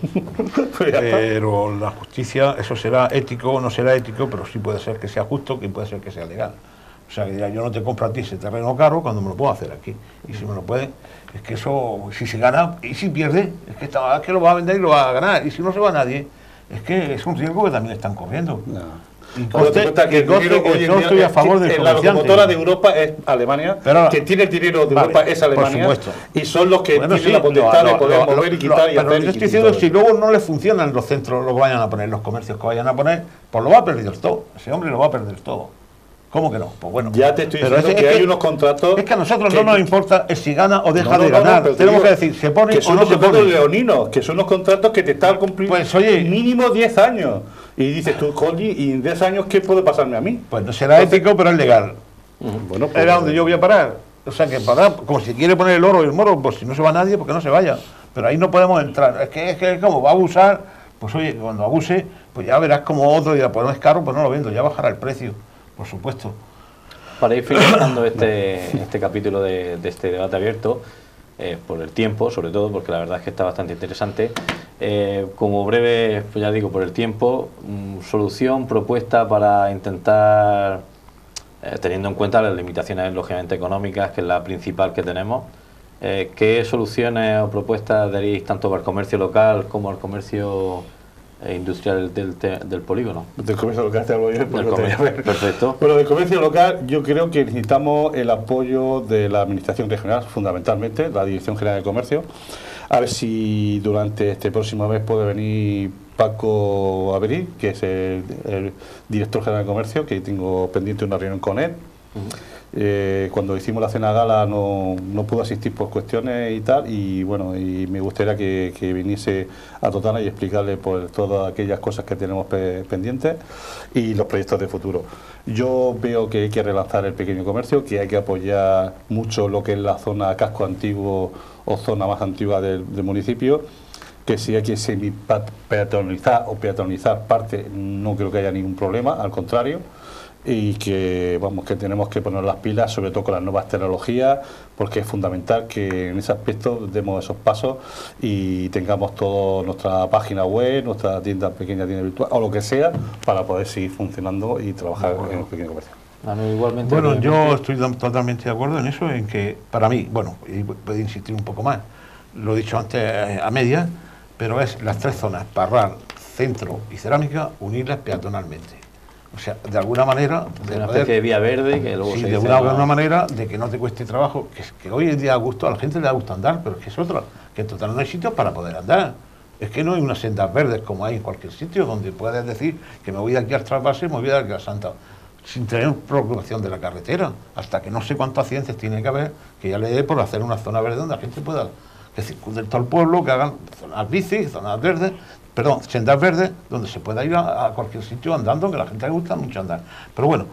Pero la justicia, eso será ético o no será ético, pero sí puede ser que sea justo, que puede ser que sea legal. O sea, que dirá, yo no te compro a ti ese terreno caro cuando me lo puedo hacer aquí. Y si me lo pueden, es que eso, si se gana y si pierde, es que lo va a vender y lo va a ganar. Y si no se va nadie, es que es un riesgo que también están corriendo. No. Y Coste, que coste, yo estoy a favor del la comerciante. locomotora de Europa es Alemania, pero, que tiene el dinero de vale, Europa es Alemania, por supuesto. y son los que Bueno, tienen sí, la potestad de poder mover y quitar y pero hacer. yo estoy diciendo, si luego no les funcionan los centros, lo que vayan a poner, los comercios que vayan a poner, pues lo va a perder todo. Ese hombre lo va a perder todo. ¿Cómo que no? Pues bueno. Ya te estoy pero diciendo que hay unos contratos. Es que a nosotros no nos importa si gana o deja de no, ganar. pero Tenemos digo que decir, se pone que o son no los se contratos pone. leoninos, que son los contratos que te están cumpliendo Pues, oye, mínimo 10 años. Y dices tú, Jorge, ¿y en 10 años qué puede pasarme a mí? Pues no será ético, pero es legal. Bueno, pues, Era donde yo voy a parar. O sea, que parar, como si quiere poner el oro y el moro, pues si no se va nadie, porque no se vaya. Pero ahí no podemos entrar. Es que como va a abusar, pues oye, cuando abuse, pues ya verás como otro dirá, pues no es caro, pues no lo vendo, ya bajará el precio, por supuesto. Para ir finalizando este capítulo de este debate abierto, por el tiempo, sobre todo, porque la verdad es que está bastante interesante. Como breve, pues ya digo, por el tiempo, solución, propuesta para intentar, teniendo en cuenta las limitaciones lógicamente económicas, que es la principal que tenemos, ¿qué soluciones o propuestas daréis tanto para el comercio local como al comercio industrial del polígono? Del comercio local te hablo yo. Perfecto. Bueno, del comercio local yo creo que necesitamos el apoyo de la Administración Regional, fundamentalmente, la Dirección General de Comercio. A ver si durante este próximo mes puede venir Paco Averí, que es el Director General de Comercio, que tengo pendiente una reunión con él. Cuando hicimos la cena gala no pudo asistir por cuestiones y tal, y bueno, y me gustaría que viniese a Totana y explicarle por todas aquellas cosas que tenemos pendientes y los proyectos de futuro. Yo veo que hay que relanzar el pequeño comercio, que hay que apoyar mucho lo que es la zona casco antiguo o zona más antigua del municipio, que si hay que semi-peatonalizar o peatonalizar parte, no creo que haya ningún problema, al contrario, y que vamos, que tenemos que poner las pilas, sobre todo con las nuevas tecnologías, porque es fundamental que en ese aspecto demos esos pasos y tengamos toda nuestra página web, nuestra pequeña tienda virtual o lo que sea, para poder seguir funcionando y trabajar en el pequeño comercio. Igualmente. Bueno, yo estoy totalmente de acuerdo en eso, en que para mí, bueno, y puedo insistir un poco más, lo he dicho antes a medias, pero es las tres zonas, Parral, Centro y Cerámica, unirlas peatonalmente. O sea, de alguna manera... Una especie de vía verde que luego sí, se de dice, una manera de que no te cueste trabajo, que hoy en día a gusto, a la gente le da gusto andar, pero es que es otra, que en total no hay sitios para poder andar. Es que no hay unas sendas verdes como hay en cualquier sitio donde puedes decir que me voy de aquí al trasvase y me voy de aquí a Santa, sin tener preocupación de la carretera, hasta que no sé cuántos accidentes tiene que haber, que ya le dé por hacer una zona verde donde la gente pueda, que circunden todo el pueblo, que hagan zonas bici, zonas verdes, perdón, sendas verdes, donde se pueda ir a cualquier sitio andando, que a la gente le gusta mucho andar. Pero bueno,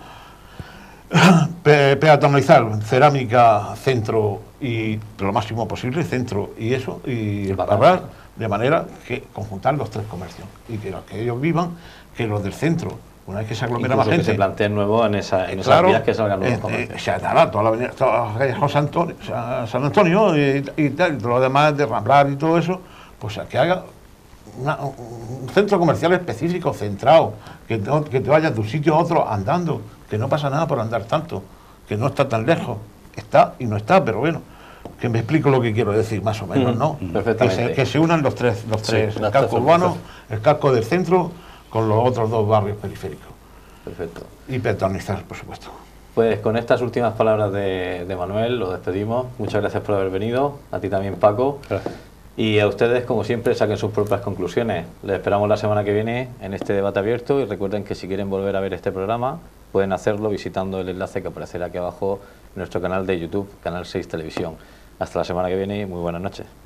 peatonalizar Cerámica, Centro y lo máximo posible, Centro y eso, y el Parral, de manera que conjuntar los tres comercios y que los que ellos vivan, que los del centro, una vez que se aglomera más gente, que se planteen nuevos en esas claro, vías que salgan nuevos comercios. Se hará toda la avenida, todas las calles José Antonio, San Antonio y tal, y todo lo demás de Ramblar y todo eso, pues que haga un centro comercial específico, centrado, que te vayas de un sitio a otro andando, que no pasa nada por andar tanto, que no está tan lejos, está y no está, pero bueno, que me explico lo que quiero decir más o menos, ¿no? Perfectamente. Que se unan los tres, el casco urbano, el casco del centro, con los otros dos barrios periféricos. Perfecto. Y peatonalizar, por supuesto. Pues con estas últimas palabras de Manuel lo despedimos. Muchas gracias por haber venido, a ti también, Paco. Gracias. Y a ustedes, como siempre, saquen sus propias conclusiones. Les esperamos la semana que viene en este debate abierto y recuerden que si quieren volver a ver este programa pueden hacerlo visitando el enlace que aparecerá aquí abajo en nuestro canal de YouTube, Canal 6 Televisión. Hasta la semana que viene y muy buenas noches.